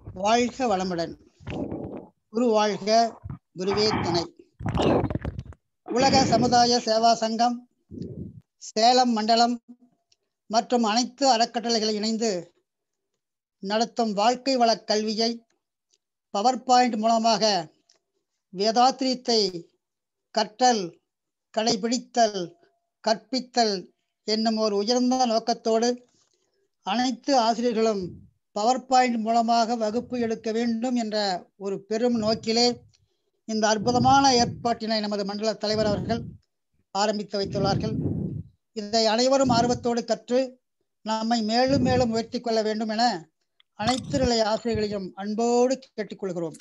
வாழ்க வளமுடன். குரு வாழ்க, குருவே துணை. உலக சமுதாய சேவா சங்கம் சேலம் மண்டலம் மற்றும் அனைத்து அறக்கட்டளைகளை இணைந்து நடத்தும் வாழ்க்கை வள கல்வியை பவர் பாயிண்ட் மூலமாக வேதாத்திரியத்தை கற்றல், கடைபிடித்தல், கற்பித்தல் என்னும் ஒரு உயர்ந்த நோக்கத்தோடு அனைத்து ஆசிரியர்களும் பவர் பாயிண்ட் மூலமாக வகுப்பு எடுக்க வேண்டும் என்ற ஒரு பெரும் நோக்கிலே இந்த அற்புதமான ஏற்பாட்டினை நமது மண்டல தலைவர் அவர்கள் ஆரம்பித்து வைத்துள்ளார்கள். இதை அனைவரும் ஆர்வத்தோடு கற்று நம்மை மேலும் மேலும் உயர்த்தி கொள்ள வேண்டும் என அனைத்து நிலை ஆசிரியர்களையும் அன்போடு கேட்டுக்கொள்கிறோம்.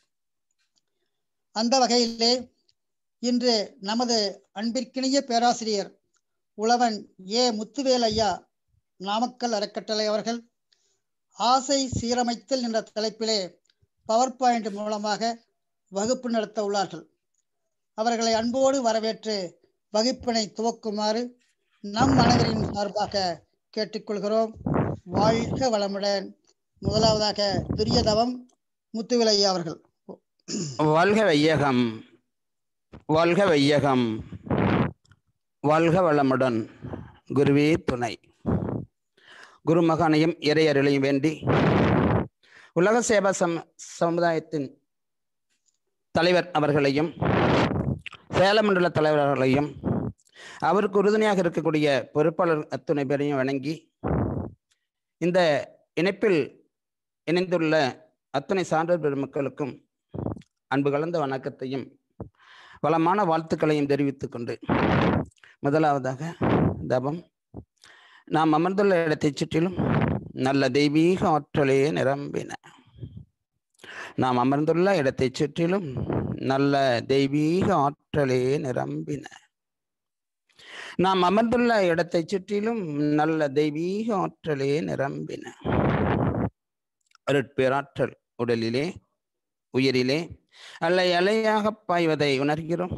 அந்த வகையிலே இன்று நமது அன்பிற்கினிய பேராசிரியர் உழவன் ஏ முத்துவேல் ஐயா நாமக்கல் அறக்கட்டளை அவர்கள் ஆசை சீரமைத்தல் என்ற தலைப்பிலே பவர் பாயிண்ட் மூலமாக வகுப்பு நடத்த உள்ளார்கள். அவர்களை அன்போடு வரவேற்று வகுப்பினை துவக்குமாறு நம் அனைவரின் சார்பாக கேட்டுக்கொள்கிறோம். வாழ்க வளமுடன். முதலாவதாக துரியதவம் முத்துவேல் ஐயா அவர்கள். வாழ்க வையகம், வாழ்க வையகம், வாழ்க வளமுடன். குருவே துணை. குருமகானையும் இறையருளையும் வேண்டி உலக சேவா சமுதாயத்தின் தலைவர் அவர்களையும் சேலம் மண்டல தலைவர்களையும் அவருக்கு உறுதுணையாக இருக்கக்கூடிய பொறுப்பாளர் அத்துணை பேரையும் வணங்கி இந்த இணைப்பில் இணைந்துள்ள அத்துணை சான்றோர் பெருமக்களுக்கும் அன்பு கலந்த வணக்கத்தையும் வளமான வாழ்த்துக்களையும் தெரிவித்துக் கொண்டு முதலாவதாக தபம். நாம் அமர்ந்துள்ள இடத்தை சுற்றிலும் நல்ல தெய்வீக ஆற்றலே நிரம்பின. நாம் அமர்ந்துள்ள இடத்தை சுற்றிலும் நல்ல தெய்வீக ஆற்றலே நிரம்பின. நாம் அமர்ந்துள்ள இடத்தை சுற்றிலும் நல்ல தெய்வீக ஆற்றலே நிரம்பின. அருட்பேராற்றல் உடலிலே உயிரிலே அலை அலையாக பாய்வதை உணர்கிறோம்.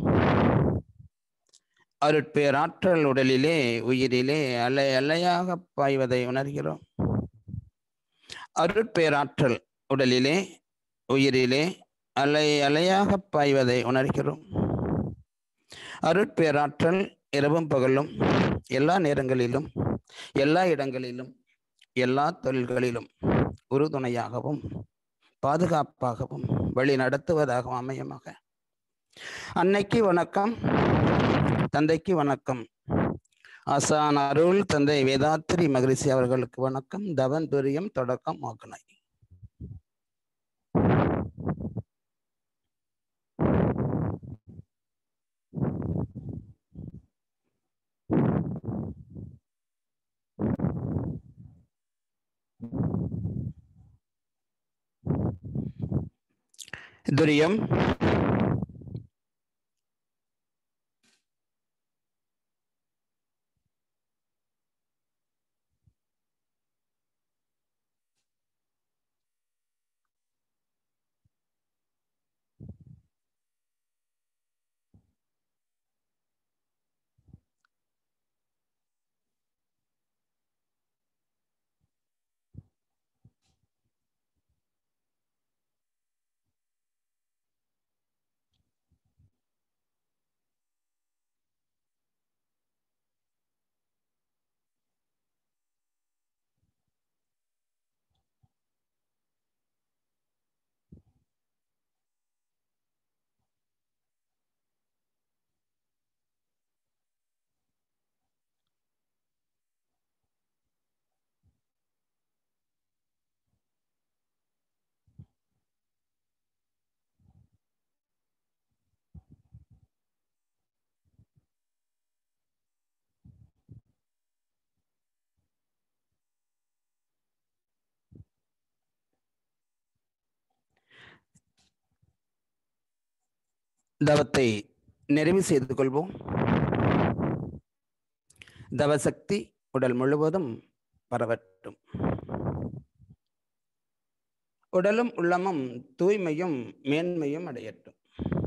அருட்பேராற்றல் உடலிலே உயிரிலே அலை அலையாக பாய்வதை உணர்கிறோம். அருட்பேராற்றல் உடலிலே உயிரிலே அலை அலையாக பாய்வதை உணர்கிறோம். அருட்பேராற்றல் இரவும் பகலும் எல்லா நேரங்களிலும் எல்லா இடங்களிலும் எல்லா தொழில்களிலும் உறுதுணையாகவும் பாதுகாப்பாகவும் வழி நடத்துவதாகவும் அமையமாக. அன்னைக்கு வணக்கம், தந்தைக்கு வணக்கம், ஆசான் அருள் தந்தை வேதாத்திரி மகரிஷி அவர்களுக்கு வணக்கம். தவன் துரியம் தொடக்கம் ஆக்கணை. துரியம் தவத்தை நிறைவு செய்து கொள்வோம். தவசக்தி உடல் முழுவதும் பரவட்டும். உடலும் உள்ளமும் தூய்மையும் மேன்மையும் அடையட்டும்.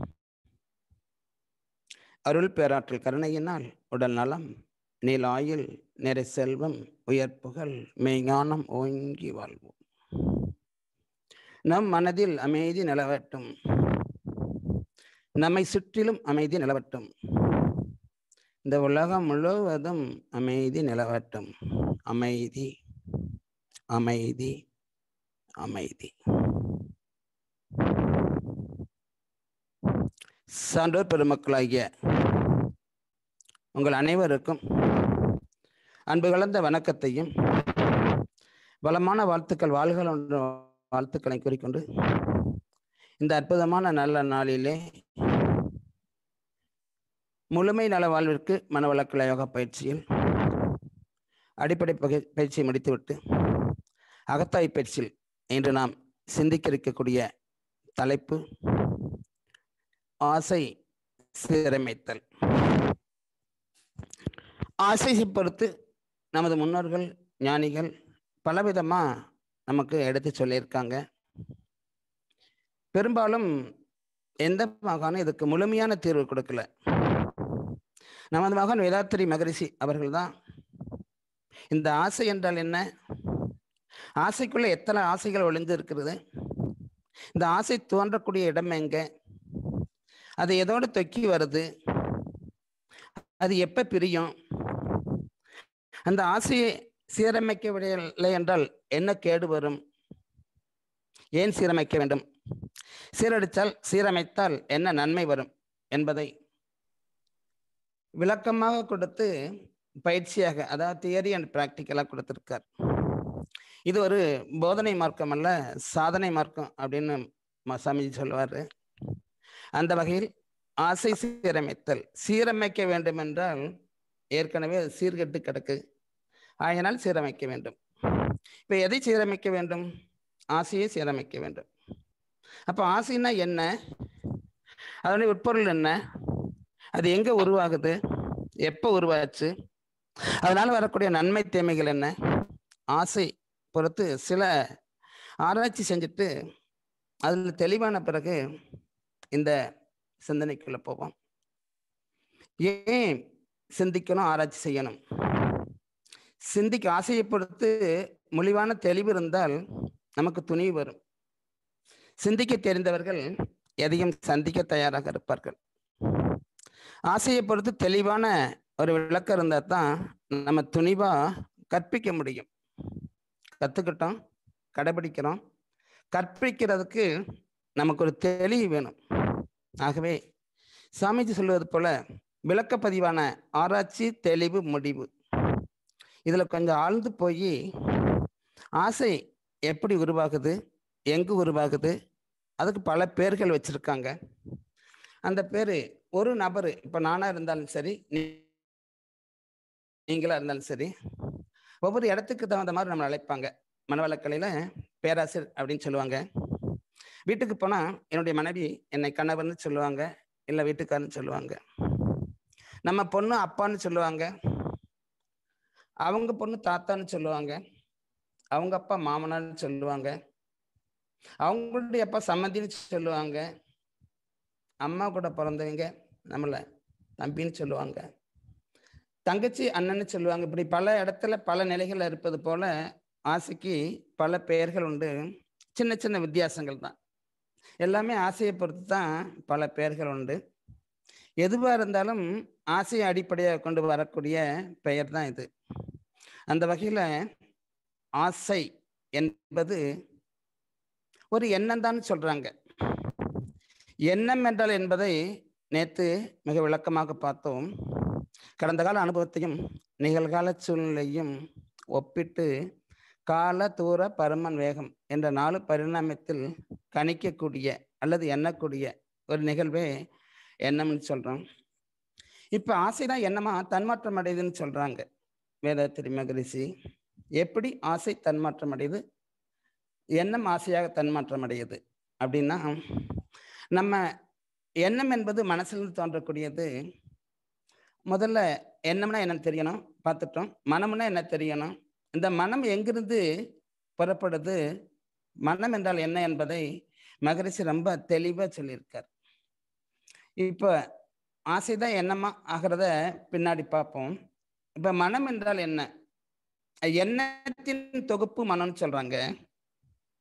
அருள் பேராற்றல் கருணையினால் உடல் நலம், நீலாயுள், நிறை செல்வம், உயர்ப்புகள், மெய்ஞானம் ஓங்கி வாழ்வோம். நம் மனதில் அமைதி நிலவட்டும். நம்மை சுற்றிலும் அமைதி நிலவட்டும். இந்த உலகம் முழுவதும் அமைதி நிலவட்டும். அமைதி, அமைதி, அமைதி. சான்றோர் பெருமக்களாகிய உங்கள் அனைவருக்கும் அன்பு கலந்த வணக்கத்தையும் வளமான வாழ்த்துக்கள், வாழ்கள் என்ற வாழ்த்துக்களை கூறிக்கொண்டு இந்த அற்புதமான நல்ல நாளிலே முழுமை நல வாழ்விற்கு மனவளக்கலை யோகா பயிற்சியில் அடிப்படை பயிற்சியை முடித்துவிட்டு அகத்தாய் பயிற்சியில் இன்று நாம் சிந்திக்க இருக்கக்கூடிய தலைப்பு ஆசை சீரமைத்தல். ஆசையை பொறுத்து நமது முன்னோர்கள் ஞானிகள் பலவிதமாக நமக்கு எடுத்து சொல்லியிருக்காங்க. பெரும்பாலும் எந்த மகானும் இதுக்கு முழுமையான தீர்வு கொடுக்கல. நமது மகான் வேதாத்திரி மகரிஷி அவர்கள் தான் இந்த ஆசை என்றால் என்ன, ஆசைக்குள்ள எத்தனை ஆசைகள் ஒளிந்து இருக்கிறது, இந்த ஆசை தோன்றக்கூடிய இடம் எங்க, அது எதோடு தொக்கி வருது, அது எப்ப பிரியும், அந்த ஆசையை சீரமைக்கவில்லை என்றால் என்ன கேடு வரும், ஏன் சீரமைக்க வேண்டும், சீரமைத்தால் என்ன நன்மை வரும் என்பதை விளக்கமாக கொடுத்து பயிற்சியாக, அதாவது தியரி அண்ட் பிராக்டிக்கலாக கொடுத்திருக்கார். இது ஒரு போதனை மார்க்கம் அல்ல, சாதனை மார்க்கம் அப்படின்னு சாமிஜி சொல்லுவார். அந்த வகையில் ஆசை சீரமைத்தல், சீரமைக்க வேண்டும் என்றால் ஏற்கனவே சீர்கெட்டு கிடக்கு, ஆகையினால் சீரமைக்க வேண்டும். இப்போ எதை சீரமைக்க வேண்டும்? ஆசையை சீரமைக்க வேண்டும். அப்போ ஆசைன்னா என்ன, அதனுடைய உட்பொருள் என்ன, அது எங்கே உருவாகுது, எப்போ உருவாச்சு, அதனால் வரக்கூடிய நன்மை தீமைகள் என்ன, ஆசை பொறுத்து சில ஆராய்ச்சி செஞ்சுட்டு அதில் தெளிவான பிறகு இந்த சிந்தனைக்குள்ள போவோம். ஏன் சிந்திக்கணும், ஆராய்ச்சி செய்யணும்? ஆசையை பொறுத்து முழிவான தெளிவு இருந்தால் நமக்கு துணிவு வரும். சிந்திக்க தெரிந்தவர்கள் எதையும் சந்திக்க தயாராக இருப்பார்கள். ஆசையை பொறுத்து தெளிவான ஒரு விளக்கம் இருந்தால் தான் நம்ம துணிவா கற்பிக்க முடியும். கற்றுக்கிட்டோம், கடைபிடிக்கிறோம், கற்பிக்கிறதுக்கு நமக்கு ஒரு தெளிவு வேணும். ஆகவே சாமிஜி சொல்வது போல விளக்கப்பதிவான ஆராய்ச்சி, தெளிவு, முடிவு, இதில் கொஞ்சம் ஆழ்ந்து போய் ஆசை எப்படி உருவாகுது, எங்கு உருவாகுது, அதுக்கு பல பேர்கள் வச்சிருக்காங்க. அந்த பேர் ஒரு நபர், இப்போ நானாக இருந்தாலும் சரி, நீங்களாக இருந்தாலும் சரி, ஒவ்வொரு இடத்துக்கு தகுந்த மாதிரி நம்ம அழைப்பாங்க. மனவளக்கலையில் பேராசிரியர் அப்படின்னு சொல்லுவாங்க. வீட்டுக்கு போனால் என்னுடைய மனைவி என்னை கணவர்னு சொல்லுவாங்க, இல்லை வீட்டுக்காரன்னு சொல்லுவாங்க. நம்ம பொண்ணு அப்பான்னு சொல்லுவாங்க, அவங்க பொண்ணு தாத்தான்னு சொல்லுவாங்க, அவங்க அப்பா மாமனார்னு சொல்லுவாங்க, அவங்களுடைய அப்பா சம்மந்தின்னு சொல்லுவாங்க, அம்மா கூட பிறந்தவங்க நம்மளை தம்பின்னு சொல்லுவாங்க, தங்கச்சி அண்ணன்னு சொல்லுவாங்க. இப்படி பல இடத்துல பல நிலைகள் இருப்பது போல ஆசைக்கு பல பெயர்கள் உண்டு. சின்ன சின்ன வித்தியாசங்கள் தான், எல்லாமே ஆசையை பொறுத்து தான் பல பெயர்கள் உண்டு. எதுவாக இருந்தாலும் ஆசையை அடிப்படையாக கொண்டு வரக்கூடிய பெயர் தான் இது. அந்த வகையில் ஆசை என்பது ஒரு எண்ணம் தான் சொல்றாங்க. எண்ணம் என்றால் என்பதை நேற்று மிக விளக்கமாக பார்த்தோம். கடந்த கால அனுபவத்தையும் நிகழ்கால சூழ்நிலையும் ஒப்பிட்டு கால, தூர, பருமன், வேகம் என்ற 4 பரிணாமத்தில் கணிக்கக்கூடிய அல்லது எண்ணக்கூடிய ஒரு நிகழ்வே எண்ணம்னு சொல்றோம். இப்போ ஆசைதான் எண்ணமா தன்மாற்றம் அடையுதுன்னு சொல்றாங்க வேதாத்திரி மகரிஷி. எப்படி ஆசை தன்மாற்றம் அடையுது, எண்ணம் ஆசையாக தன்மாற்றம் அடையுது அப்படின்னா, நம்ம எண்ணம் என்பது மனசிலிருந்து தோன்றக்கூடியது. முதல்ல எண்ணம்னா என்னன்னு தெரியணும், பார்த்துட்டோம். மனம்னா என்ன தெரியணும். இந்த மனம் எங்கிருந்து புறப்படுது, மனம் என்றால் என்ன என்பதை மகரிஷி ரொம்ப தெளிவாக சொல்லியிருக்கார். இப்போ ஆசைதான் எண்ணமா ஆகிறத பின்னாடி பார்ப்போம். இப்போ மனம் என்றால் என்ன, எண்ணத்தின் தொகுப்பு மனம்னு சொல்றாங்க.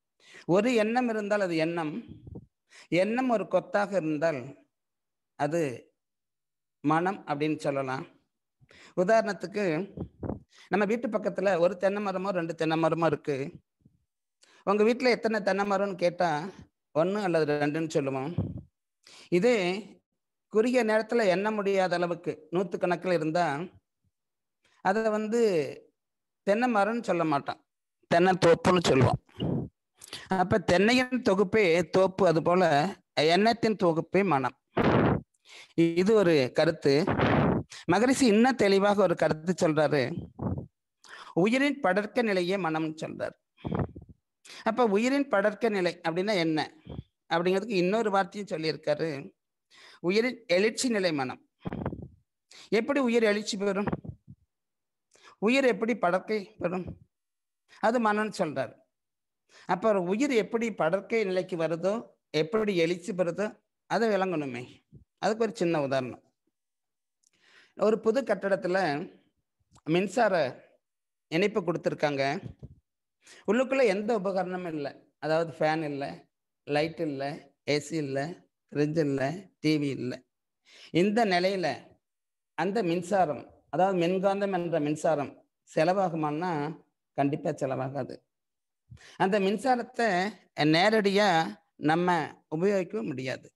ஒரு எண்ணம் இருந்தால் அது எண்ணம், எண்ணம் ஒரு கொத்தாக இருந்தால் அது மனம் அப்படின்னு சொல்லலாம். உதாரணத்துக்கு, நம்ம வீட்டு பக்கத்துல ஒரு தென்னை மரமோ 2 தென்னை மரமோ இருக்கு. உங்க வீட்டுல எத்தனை தென்னை மரம்னு கேட்டா 1 அல்லது 2ன்னு சொல்லுவோம். இதே குறுகிய நேரத்துல எண்ண முடியாத அளவுக்கு 100 கணக்கில் இருந்தா அதை தென்னை மரம்னு சொல்ல மாட்டோம், தென்னை தோப்புன்னு சொல்லுவோம். அப்ப தென்னையின் தொகுப்பே தோப்பு, அது போல எண்ணத்தின் தொகுப்பே மனம். இது ஒரு கருத்து. மகரிஷி இன்னும் தெளிவாக ஒரு கருத்து சொல்றாரு. உயிரின் படர்க்க நிலையே மனம்னு சொல்றாரு. அப்ப உயிரின் படர்க்க நிலை அப்படின்னா என்ன அப்படிங்கிறதுக்கு இன்னொரு வார்த்தையும் சொல்லியிருக்காரு. உயிரின் எழுச்சி நிலை மனம். எப்படி உயிர் எழுச்சி பெறும், உயிர் எப்படி படர்க்கை பெறும், அது மனம்னு சொல்றாரு. அப்ப ஒரு உயிர் எப்படி படர்க்கை நிலைக்கு வருதோ, எப்படி எழுச்சி பெறுதோ அதை விளங்கணுமே. அதுக்கு ஒரு சின்ன உதாரணம். ஒரு புது கட்டடத்துல மின்சார இணைப்பு கொடுத்துருக்காங்க. உள்ளுக்குள்ள எந்த உபகரணமும் இல்லை. அதாவது ஃபேன் இல்லை, லைட் இல்லை, ஏசி இல்லை, ஃப்ரிட்ஜ் இல்லை, டிவி இல்லை. இந்த நிலையில அந்த மின்சாரம், அதாவது மின்காந்தம் என்ற மின்சாரம் செலவாகுமான்னா கண்டிப்பா செலவாகாது. அந்த மின்சாரத்தை நேரடியா நம்ம உபயோகிக்க முடியாது.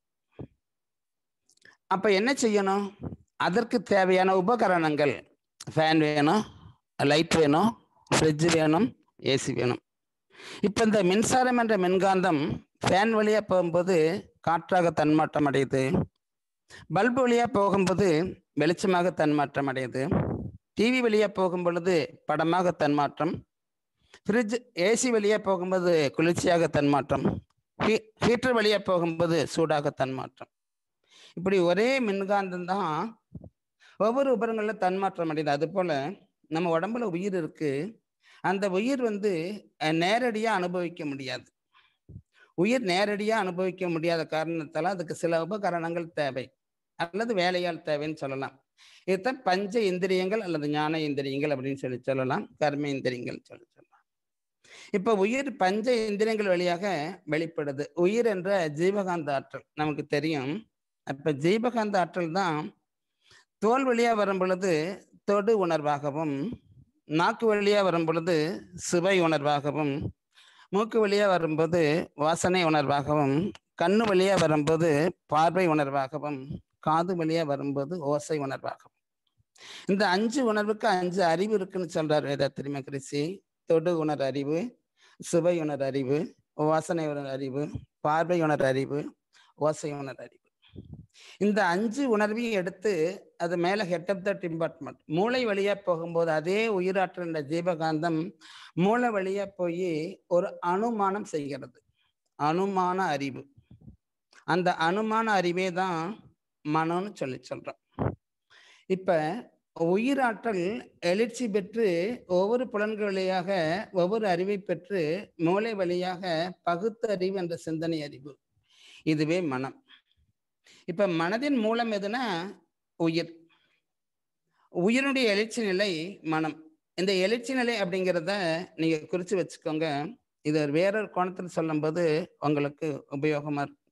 அப்ப என்ன செய்யணும், அதற்கு தேவையான உபகரணங்கள், ஃபேன் வேணும், லைட் வேணும், ஃப்ரிட்ஜ் வேணும், ஏசி வேணும். இப்போ இந்த மின்சாரம் என்ற மின்காந்தம் ஃபேன் வழியாக போகும்போது காற்றாக தன்மாற்றம் அடையுது, பல்பு வழியாக போகும்போது வெளிச்சமாக தன்மாற்றம் அடையுது, டிவி வழியாக போகும் பொழுது படமாக தன்மாற்றம், ஃப்ரிட்ஜ் ஏசி வழியாக போகும்போது குளிர்ச்சியாக தன்மாற்றம், ஹீட்டர் வழியாக போகும்போது சூடாக தன்மாற்றம். இப்படி ஒரே மின்காந்தம் தான் ஒவ்வொரு உபகரணங்களில் தன்மாற்றம் அடையுது. அது போல நம்ம உடம்புல உயிர் இருக்கு. அந்த உயிர் நேரடியாக அனுபவிக்க முடியாது. உயிர் நேரடியாக அனுபவிக்க முடியாத காரணத்தால் அதுக்கு சில உபகரணங்கள் தேவை அல்லது வேலையால் தேவைன்னு சொல்லலாம். இதுதான் பஞ்ச இந்திரியங்கள் அல்லது ஞான இந்திரியங்கள் அப்படின்னு சொல்லலாம், கர்ம இந்திரியங்கள் சொல்லலாம். இப்போ உயிர் பஞ்ச இந்திரியங்கள் வழியாக வெளிப்படுது. உயிர் என்ற ஜீவகாந்த ஆற்றல் நமக்கு தெரியும். அப்ப ஜீவகாந்த ஆற்றல் தான் தோல் வழியா வரும் பொழுது தொடு உணர்வாகவும், நாக்கு வழியா வரும் பொழுது சுவை உணர்வாகவும், மூக்கு வழியா வரும்போது வாசனை உணர்வாகவும், கண்ணு வழியா வரும்போது பார்வை உணர்வாகவும், காது வழியா வரும்போது ஓசை உணர்வாகவும். இந்த 5 உணர்வுக்கு 5 அறிவு இருக்குன்னு சொல்றார் வேதாத்திரி மகரிஷி. தொடு உணர் அறிவு, சுவை உணர் அறிவு, வாசனை உணர் அறிவு, பார்வை உணர் அறிவு, ஓசை உணர் அறிவு. இந்த 5 உணர்வையும் எடுத்து அது மேல ஹெட் ஆஃப் த டிம்பார்ட்மெண்ட் மூளை வழியா போகும்போது அதே உயிராற்றல் என்ற ஜீவகாந்தம் மூளை வழியா போய் ஒரு அனுமானம் செய்கிறது. அனுமான அறிவு. அந்த அனுமான அறிவே தான் மனம்னு சொல்றோம். இப்ப உயிராற்றல் எழுச்சி பெற்று ஒவ்வொரு புலன்கள் வழியாக ஒவ்வொரு அறிவை பெற்று மூளை வழியாக பகுத்து அறிவு என்ற சிந்தனை அறிவு, இதுவே மனம். இப்ப மனதின் மூலம் எதுனா உயிர். உயிரினுடைய எழுச்சி நிலை மனம். இந்த எழுச்சி நிலை அப்படிங்கிறத நீங்க குறிச்சு வச்சுக்கோங்க. இது வேறொரு கோணத்தில் சொல்லும்போது உங்களுக்கு உபயோகமா இருக்கும்.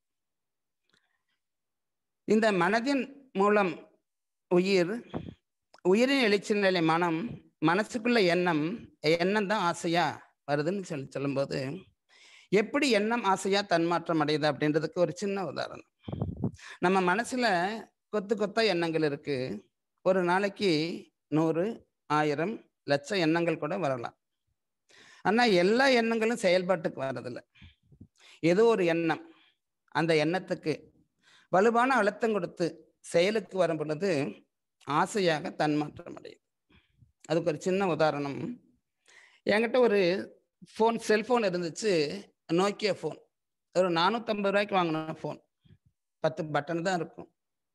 இந்த மனதின் மூலம் உயிர், உயிரின் எழுச்சி நிலை மனம், மனசுக்குள்ள எண்ணம், எண்ணம் தான் ஆசையா வருதுன்னு சொல்லும்போது எப்படி எண்ணம் ஆசையா தன்மாற்றம் அடையுது அப்படின்றதுக்கு ஒரு சின்ன உதாரணம். நம்ம மனசுல கொத்து கொத்தா எண்ணங்கள் இருக்கு. ஒரு நாளைக்கு 100, 1000, லட்சம் எண்ணங்கள் கூட வரலாம். ஆனா எல்லா எண்ணங்களும் செயல்பாட்டுக்கு வர்றதில்லை. ஏதோ ஒரு எண்ணம் அந்த எண்ணத்துக்கு வலுவான அழுத்தம் கொடுத்து செயலுக்கு வரும் பொழுது ஆசையாக தன்மாற்றம் அடையுது. அதுக்கு ஒரு சின்ன உதாரணம். என்கிட்ட ஒரு ஃபோன், செல்ஃபோன் இருந்துச்சு, நோக்கியா ஃபோன். ஒரு 450 ரூபாய்க்கு வாங்கின ஃபோன், 10 பட்டன் தான் இருக்கும்.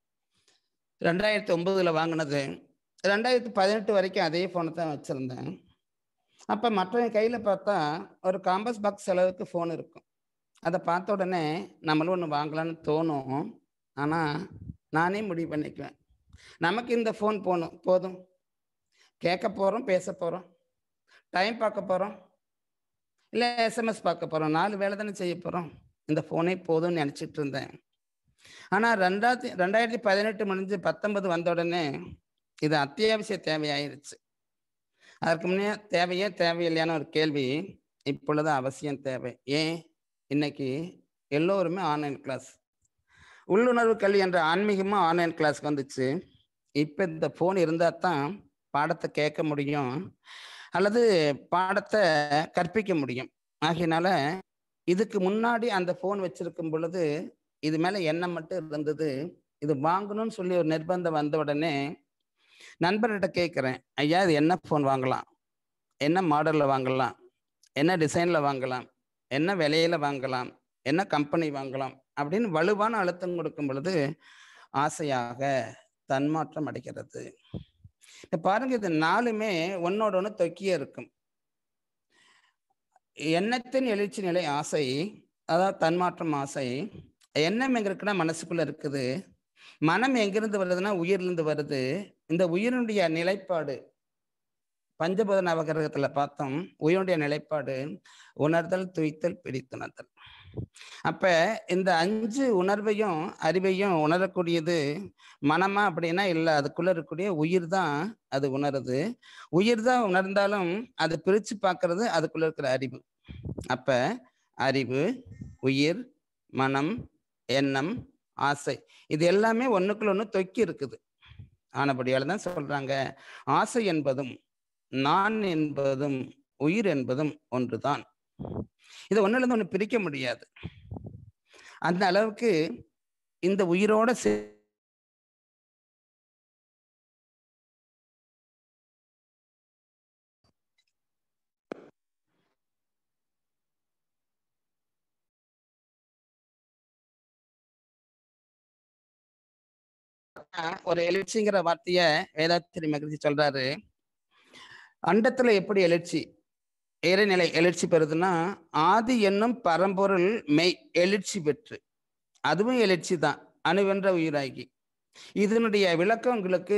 2009 வாங்கினது. 2018 வரைக்கும் அதே ஃபோனை தான் வச்சுருந்தேன். அப்போ மற்றவங்க கையில் பார்த்தா ஒரு காம்பஸ் பாக்ஸ் அளவுக்கு ஃபோன் இருக்கும். அதை பார்த்த உடனே நம்மளும் ஒன்று வாங்கலான்னு தோணும். ஆனால் நானே முடிவு பண்ணிக்குவேன், நமக்கு இந்த ஃபோன் போதும். கேட்க போகிறோம், பேச போகிறோம், டைம் பார்க்க போகிறோம், இல்லை எஸ்எம்எஸ் பார்க்க போகிறோம், 4 வேலை தானே செய்ய போகிறோம், இந்த ஃபோனே போதும்னு நினச்சிட்டு இருந்தேன். ஆனால் 2018 முடிஞ்சு 19 வந்த உடனே இது அத்தியாவசிய தேவையாயிருச்சு. அதற்கு முன்னே தேவையே தேவையில்லையான ஒரு கேள்வி இப்பொழுது அவசியம் தேவை. ஏன்? இன்னைக்கு எல்லோருமே ஆன்லைன் கிளாஸ். உள்ளுணர்வு கல்வி என்ற ஆன்மீகமும் ஆன்லைன் கிளாஸ்க்கு வந்துச்சு. இப்போ இந்த ஃபோன் இருந்தால் தான் பாடத்தை கேட்க முடியும் அல்லது பாடத்தை கற்பிக்க முடியும். ஆகையினால இதுக்கு முன்னாடி அந்த ஃபோன் வச்சிருக்கும் பொழுது இது மேலே எண்ணம் மட்டும் இருந்தது. இது வாங்கணும்னு சொல்லி ஒரு நிர்பந்தம் வந்த உடனே நண்பர்கிட்ட கேட்குறேன், ஐயா இது என்ன ஃபோன் வாங்கலாம், என்ன மாடலில் வாங்கலாம், என்ன டிசைனில் வாங்கலாம், என்ன விலையில வாங்கலாம், என்ன கம்பெனி வாங்கலாம் அப்படின்னு வலுவான அழுத்தம் கொடுக்கும் பொழுது ஆசையாக தன்மாற்றம் அடைகிறது. இப்போ பாருங்க, இது 4மே ஒன்னோட ஒன்று தொக்கியே இருக்கும். எண்ணத்தின் எழுச்சி நிலை ஆசை, அதாவது தன்மாற்றம் ஆசை. எண்ணம் எங்க இருக்குன்னா மனசுக்குள்ள இருக்குது. மனம் எங்கிருந்து வருதுன்னா உயிரிலிருந்து வருது. இந்த உயிரினுடைய நிலைப்பாடு பஞ்சபூத நவகிரகத்துல பார்த்தோம். உயிருடைய நிலைப்பாடு உணர்தல், துய்த்தல், பிடித்துணர்தல். அப்ப இந்த 5 உணர்வையும் அறிவையும் உணரக்கூடியது மனமா அப்படின்னா இல்லை, அதுக்குள்ள இருக்கக்கூடிய உயிர் தான் அது உணருது. உயிர் தான் உணர்ந்தாலும் அது பிரிச்சு பார்க்கறது அதுக்குள்ள இருக்கிற அறிவு. அப்ப அறிவு, உயிர், மனம், எண்ணம், ஆசை இது எல்லாமே ஒண்ணுக்குள்ள ஒண்ணு தொக்கி இருக்குது. ஆனபடியால தான் சொல்றாங்க, ஆசை என்பதும் நான் என்பதும் உயிர் என்பதும் ஒன்றுதான். இதை ஒன்னுல இருந்து ஒண்ணு பிரிக்க முடியாது. அந்த அளவுக்கு இந்த உயிரோட ஒரு எழுச்சிங்கிற வார்த்தைய வேதாத்திரி மகிழ்ச்சி சொல்றாரு. அண்டத்துல எப்படி எழுச்சி இறைநிலை எழுச்சி பெறுதுன்னா, ஆதி என்னும் பரம்பொருள் மெய் எழுச்சி பெற்று, அதுவும் எழுச்சி தான், அணுவென்ற உயிராகி. இதனுடைய விளக்கம் உங்களுக்கு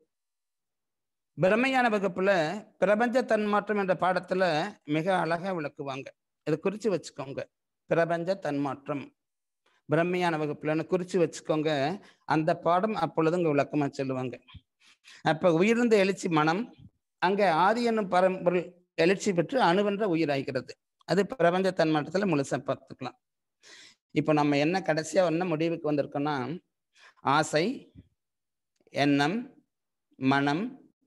பிரமையான வகுப்புல பிரபஞ்ச தன்மாற்றம் என்ற பாடத்துல மிக அழகா விளக்குவாங்க. இதை குறிச்சு வச்சுக்கோங்க. பிரபஞ்ச தன்மாற்றம் பிரம்மையான வகுப்புலன்னு குறிச்சு வச்சுக்கோங்க. அந்த பாடம் அப்பொழுது இங்க விளக்கமா சொல்லுவாங்க. அப்ப உயிர்ந்த எழுச்சி மனம், அங்க ஆதி என்னும் பரம்பொருள் எழுச்சி பெற்று அணுவென்ற உயிராகிறது. அது பிரபஞ்ச தன்மாற்றத்துல முழுசா பார்த்துக்கலாம். இப்ப நம்ம என்ன கடைசியா என்ன முடிவுக்கு வந்திருக்கோம்னா, ஆசை, எண்ணம், மனம்,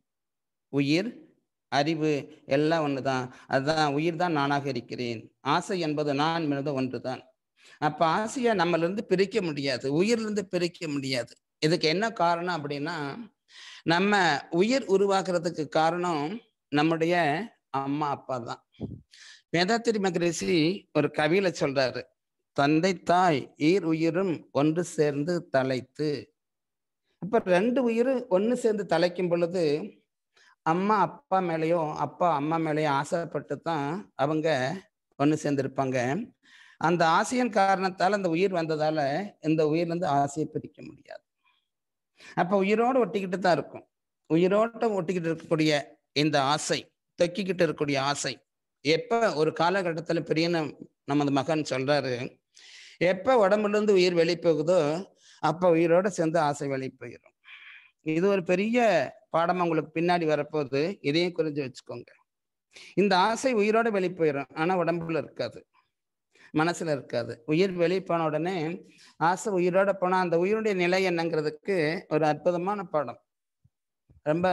உயிர், அறிவு எல்லாம் ஒண்ணுதான். அதுதான் உயிர் தான் நானாக இருக்கிறேன். ஆசை என்பது நான் என்பது ஒன்றுதான். அப்ப ஆசையை நம்மளிருந்து பிரிக்க முடியாது, உயிரிலிருந்து பிரிக்க முடியாது. இதுக்கு என்ன காரணம் அப்படின்னா, நம்ம உயிர் உருவாக்குறதுக்கு காரணம் நம்முடைய அம்மா அப்பா தான். வேதாத்திரி மகரிஷி ஒரு கவியில சொல்றாரு, தந்தை தாய் ஈர் உயிரும் ஒன்று சேர்ந்து தலைத்து. அப்ப 2 உயிரும் ஒன்று சேர்ந்து தலைக்கும் பொழுது அம்மா அப்பா மேலேயோ அப்பா அம்மா மேலேயோ ஆசைப்பட்டு தான் அவங்க ஒன்று சேர்ந்திருப்பாங்க. அந்த ஆசையின் காரணத்தால் அந்த உயிர் வந்ததால இந்த உயிர்லேருந்து ஆசையை பிரிக்க முடியாது. அப்ப உயிரோடு ஒட்டிக்கிட்டு தான் இருக்கும். உயிரோட்ட ஒட்டிக்கிட்டு இருக்கக்கூடிய இந்த ஆசை, தொக்கிக்கிட்டு இருக்கக்கூடிய ஆசை எப்ப ஒரு காலகட்டத்தில் பெரிய நமது மகன் சொல்றாரு, எப்ப உடம்புல இருந்து உயிர் வெளிப்போகுதோ அப்ப உயிரோட சேர்ந்து ஆசை வெளி போயிடும். இது ஒரு பெரிய பாடம் உங்களுக்கு பின்னாடி வரப்போகுது. இதையும் குறிஞ்சு வச்சுக்கோங்க. இந்த ஆசை உயிரோட வெளி போயிடும், ஆனா உடம்புல இருக்காது, மனசுல இருக்காது. உயிர் வெளியே போன உடனே ஆசை உயிரோட போனா அந்த உயிருடைய நிலை என்னங்கிறதுக்கு ஒரு அற்புதமான பாடம். ரொம்ப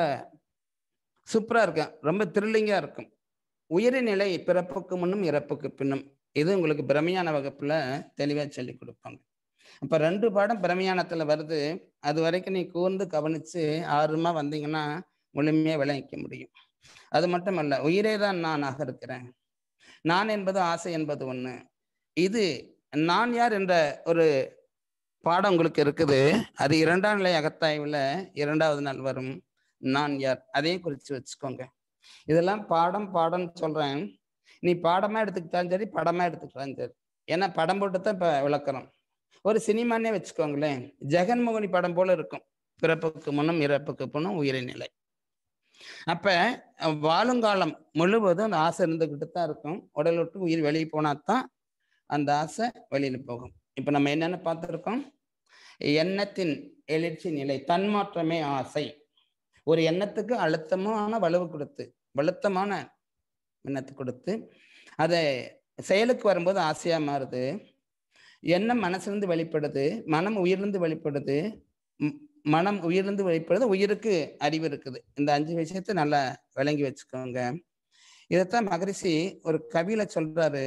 சூப்பரா இருக்கும், ரொம்ப த்ரில்லிங்கா இருக்கும். உயிரின் நிலை பிறப்புக்கு முன்னும் இறப்புக்கு பின்னும். இது உங்களுக்கு பிரமையான வகுப்புல தெளிவா சொல்லி கொடுப்பாங்க. அப்ப 2 பாடம் பிரமையானத்துல வருது. அது வரைக்கும் நீ கூர்ந்து கவனிச்சு ஆர்வமா வந்தீங்கன்னா முழுமையா விளங்கிக்க முடியும். அது மட்டுமல்ல, உயிரே தான் நானாக இருக்கிறேன். நான் என்பது ஆசை என்பது ஒண்ணு. இது நான் யார் என்ற ஒரு பாடம் உங்களுக்கு இருக்குது. அது 2ஆம் நிலை அகத்தாய்வுல 2வது நாள் வரும். நான் யார், அதையும் குறிச்சு வச்சுக்கோங்க. இதெல்லாம் பாடம் சொல்றேன். நீ பாடமா எடுத்துக்கிட்டாலும் சரி, படமா எடுத்துக்கிட்டாலும் சரி. ஏன்னா படம் போட்டுத்தான் இப்ப விளக்குறோம். ஒரு சினிமானே வச்சுக்கோங்களேன், ஜெகன்மோகினி படம் போல இருக்கும். பிறப்புக்கு முன்னும் இறப்புக்கு பின்னும் உயிரின் நிலை. அப்ப வாழுங்காலம் முழுவதும் அந்த ஆசை இருந்துகிட்டு தான் இருக்கும். உடல் விட்டு உயிர் வெளியே போனாதான் அந்த ஆசை வெளியில போகும். இப்ப நம்ம என்னென்ன பார்த்துருக்கோம்? எண்ணத்தின் எழுச்சி நிலை, தன்மாற்றமே ஆசை. ஒரு எண்ணத்துக்கு அழுத்தமான வலுவு கொடுத்து, வலுத்தமான எண்ணத்தை கொடுத்து அதை செயலுக்கு வரும்போது ஆசையா மாறுது. எண்ணம் மனசிலிருந்து வெளிப்படுது, மனம் உயிரிலிருந்து வெளிப்படுது, மனம் உயிரிலிருந்து வெளிப்படுது, உயிருக்கு அறிவு இருக்குது. இந்த 5 விஷயத்தை நல்லா விளங்கி வச்சுக்கோங்க. இதைத்தான் மகரிஷி ஒரு கவியில சொல்றாரு,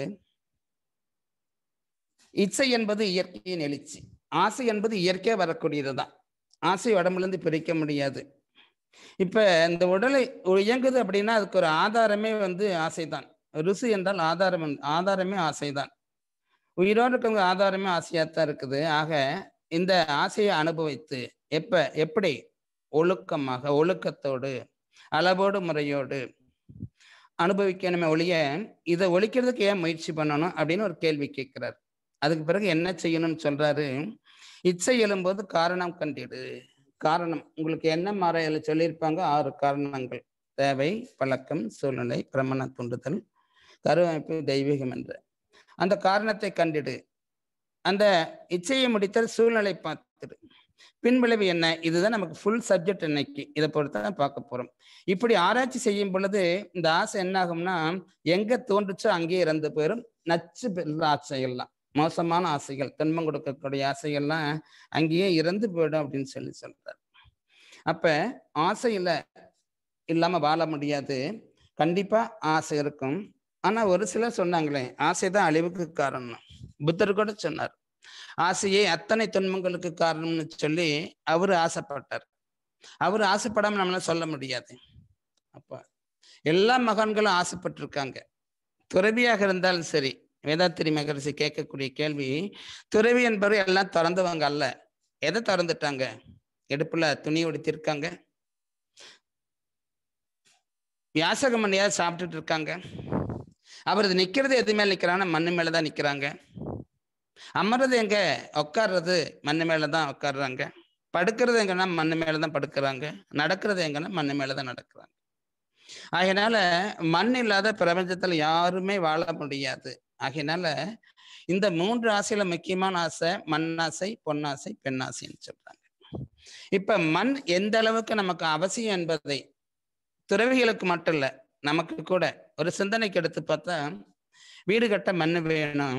இச்சை என்பது இயற்கையின் எழுச்சி, ஆசை என்பது இயற்கையா வரக்கூடியதுதான். ஆசை உடம்புலேருந்து பிரிக்க முடியாது. இப்ப இந்த உடலை இயங்குது அப்படின்னா அதுக்கு ஒரு ஆதாரமே ஆசைதான். ருசு என்றால் ஆதாரமே ஆசைதான். உயிரோடு இருக்கவங்க ஆதாரமே ஆசையாத்தான் இருக்குது. ஆக இந்த ஆசையை அனுபவித்து எப்படி ஒழுக்கமாக, ஒழுக்கத்தோடு, அளவோடு, முறையோடு அனுபவிக்கணுமே ஒழிய இதை ஒழிக்கிறதுக்கு ஏன் முயற்சி பண்ணணும் அப்படின்னு ஒரு கேள்வி கேட்கிறார். அதுக்கு பிறகு என்ன செய்யணும்னு சொல்றாரு, இச்சை எழும்போது காரணம் கண்டிடு. காரணம் உங்களுக்கு என்ன மாறையில சொல்லியிருப்பாங்க, 6 காரணங்கள்: தேவை, பழக்கம், சூழ்நிலை, பிரமண தூண்டுதல், கருவமைப்பு, தெய்வீகம் என்ற அந்த காரணத்தை கண்டிடு. அந்த இச்சையை முடித்தல் சூழ்நிலை பார்த்துடு. பின்விளைவு என்ன? இதுதான் நமக்கு ஃபுல் சப்ஜெக்ட் இன்னைக்கு. இதை பொறுத்தான் பார்க்க போறோம். இப்படி ஆராய்ச்சி செய்யும் பொழுது இந்த ஆசை என்ன ஆகும்னா, எங்க தோன்றுச்சோ அங்கேயே இறந்து போயிடும். நச்சு ஆசைகள்லாம், மோசமான ஆசைகள், துன்பம் கொடுக்கக்கூடிய ஆசைகள்லாம் அங்கேயே இறந்து போயிடும் அப்படின்னு சொல்றார். அப்ப ஆசையில இல்லாம வாழ முடியாது. கண்டிப்பா ஆசை இருக்கும். ஆனா ஒரு சிலர் சொன்னாங்களே, ஆசைதான் அழிவுக்கு காரணம். புத்தர் கூட சொன்னார், ஆசையே அத்தனை துன்பங்களுக்கு காரணம்னு சொல்லி அவரு ஆசைப்பட்டார். அவரு ஆசைப்படாம நம்மளால சொல்ல முடியாது. அப்ப எல்லா மகான்களும் ஆசைப்பட்டிருக்காங்க. துறவியாக இருந்தாலும் சரி. வேதாத்திரி மகரிஷி கேட்கக்கூடிய கேள்வி, துறவி என்பவர் எல்லாம் திறந்தவங்க அல்ல. எதை திறந்துட்டாங்க? இடுப்புல துணி உடுத்திருக்காங்க, யாசகம் பண்ணியாவது சாப்பிட்டுட்டு இருக்காங்க. அவரது நிக்கிறது எது மேல நிக்கிறாங்கன்னா மண்ணு மேலதான் நிக்கிறாங்க. அமர்றது எங்க? உட்கார்றது மண்ணு மேலதான் உட்காடுறாங்க. படுக்கிறது எங்கன்னா மண்ணு மேலதான் படுக்கிறாங்க. நடக்கிறது எங்கன்னா மண்ணு மேலதான் நடக்கிறாங்க. ஆகையினால மண் இல்லாத பிரபஞ்சத்துல யாருமே வாழ முடியாது. ஆகையினால இந்த 3 ஆசையில முக்கியமான ஆசை மண்ணாசை, பொன்னாசை, பெண்ணாசைன்னு சொல்றாங்க. இப்ப மண் எந்த அளவுக்கு நமக்கு அவசியம் என்பதை துறவிகளுக்கு மட்டும் இல்ல, நமக்கு கூட ஒரு சிந்தனைக்கு எடுத்து பார்த்தா, வீடு கட்ட மண் வேணும்,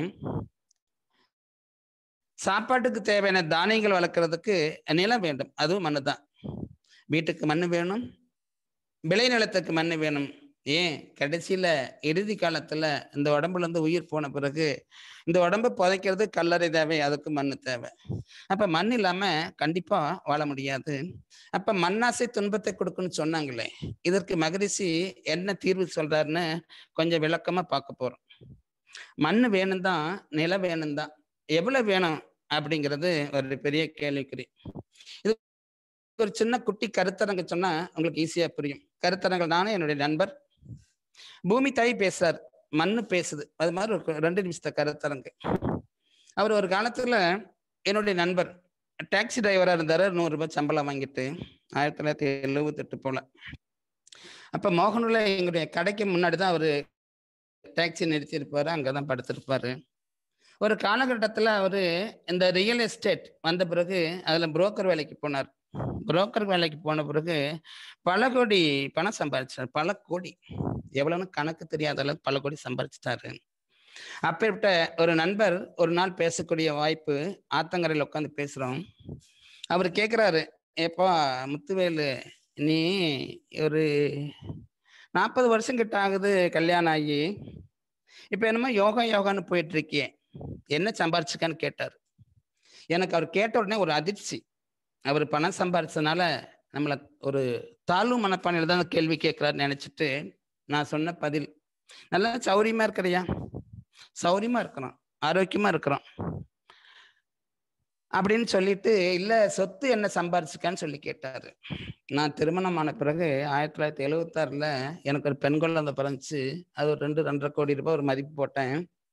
சாப்பாட்டுக்கு தேவையான தானியங்கள் வளர்க்கறதுக்கு நிலம் வேண்டும், அதுவும் மண்ணு தான். வீட்டுக்கு மண் வேணும், விளைநிலத்துக்கு மண் வேணும். ஏன் கடைசியில இறுதி காலத்துல இந்த உடம்புல இருந்து உயிர் போன பிறகு இந்த உடம்பு புதைக்கிறது கல்லறை தேவை, அதுக்கு மண் தேவை. அப்ப மண் இல்லாம கண்டிப்பா வாழ முடியாது. அப்ப மண்ணாசை துன்பத்தை கொடுக்குன்னு சொன்னாங்களே, இதற்கு மகரிஷி என்ன தீர்வு சொல்றாருன்னு கொஞ்சம் விளக்கமா பார்க்க போறோம். மண் வேணும் தான், நிலம் வேணும் தான். எவ்வளவு வேணும் அப்படிங்கிறது ஒரு பெரிய கேள்விக்குறி. இது ஒரு சின்ன குட்டி கருத்தரங்க சொன்னா உங்களுக்கு ஈஸியா புரியும். கருத்தரங்கள் நானே என்னுடைய நண்பர் பூமி தாய் பேசுறார், மண்ணு பேசுது. அது மாதிரி ஒரு 2 நிமிஷத்த கருத்தரங்கு. அவர் ஒரு காலத்துல என்னுடைய நண்பர் டாக்ஸி டிரைவரா இருந்தாரு. 100 ரூபாய் சம்பளம் வாங்கிட்டு 1978 போல. அப்ப மோகனூர்ல எங்களுடைய கடைக்கு முன்னாடிதான் அவரு டாக்ஸி நிறுத்தியிருப்பாரு, அங்கதான் படுத்திருப்பாரு. ஒரு காலகட்டத்துல அவரு இந்த ரியல் எஸ்டேட் வந்த பிறகு அதுல புரோக்கர் வேலைக்கு போனார். புரோக்கர் வேலைக்கு போன பிறகு பல கோடி பணம் சம்பாதிச்சார். பல கோடி, எவ்வளவுன்னு கணக்கு தெரியாத அளவுக்கு பல கோடி சம்பாதிச்சிட்டாரு. அப்பேற்பட்ட ஒரு நண்பர் ஒரு நாள் பேசக்கூடிய வாய்ப்பு, ஆத்தங்கரையில் உட்காந்து பேசுறோம். அவர் கேட்கிறாரு, ஏப்பா முத்துவேலு, நீ ஒரு 40 வருஷம் கிட்ட ஆகுது கல்யாணம் ஆகி, இப்ப என்னமோ யோகான்னு போயிட்டு இருக்கியே, என்ன சம்பாரிச்சுக்கான்னு கேட்டார். எனக்கு அவர் கேட்ட உடனே ஒரு அதிர்ச்சி. அவர் பணம் சம்பாரிச்சதுனால நம்மளை ஒரு தாழ்வு மனப்பானையில தான் கேள்வி கேட்கிறாருன்னு நினைச்சிட்டு நான் சொன்ன பதில், நல்லா சௌரியமா இருக்கிறியா? சௌரியமா இருக்கிறோம், ஆரோக்கியமா இருக்கிறோம் அப்படின்னு சொல்லிட்டு, இல்ல சொத்து என்ன சம்பாரிச்சுக்கான்னு சொல்லி கேட்டாரு. நான் திருமணமான பிறகு 1976 எனக்கு ஒரு பெண் குழந்தை பிறந்துச்சு. அது ஒரு 2-2.5 கோடி ரூபாய் ஒரு மதிப்பு போட்டேன்.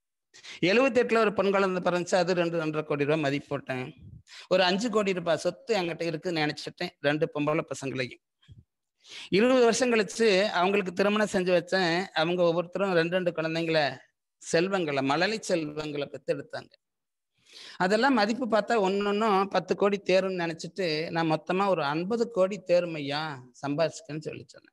78 ஒரு பெண் குழந்தை பிறந்துச்சு, அது 2-2.5 கோடி ரூபாய் மதிப்பு போட்டேன். ஒரு 5 கோடி ரூபாய் சொத்து என்கிட்ட இருக்குன்னு நினைச்சிட்டேன், 2 பொம்பளை பசங்களையும். 20 வருஷம் கழிச்சு அவங்களுக்கு திருமணம் செஞ்சு வச்சேன். அவங்க ஒவ்வொருத்தரும் 2 குழந்தைங்கள, செல்வங்களை, மழலை செல்வங்களை பெத்தெடுத்தாங்க. அதெல்லாம் மதிப்பு பார்த்தா ஒன்னொன்னும் 10 கோடி தேரும்னு நினைச்சிட்டு நான் மொத்தமா ஒரு 50 கோடி தேரும் ஐயா சம்பாதிச்சுக்கன்னு சொல்லி சொன்னேன்.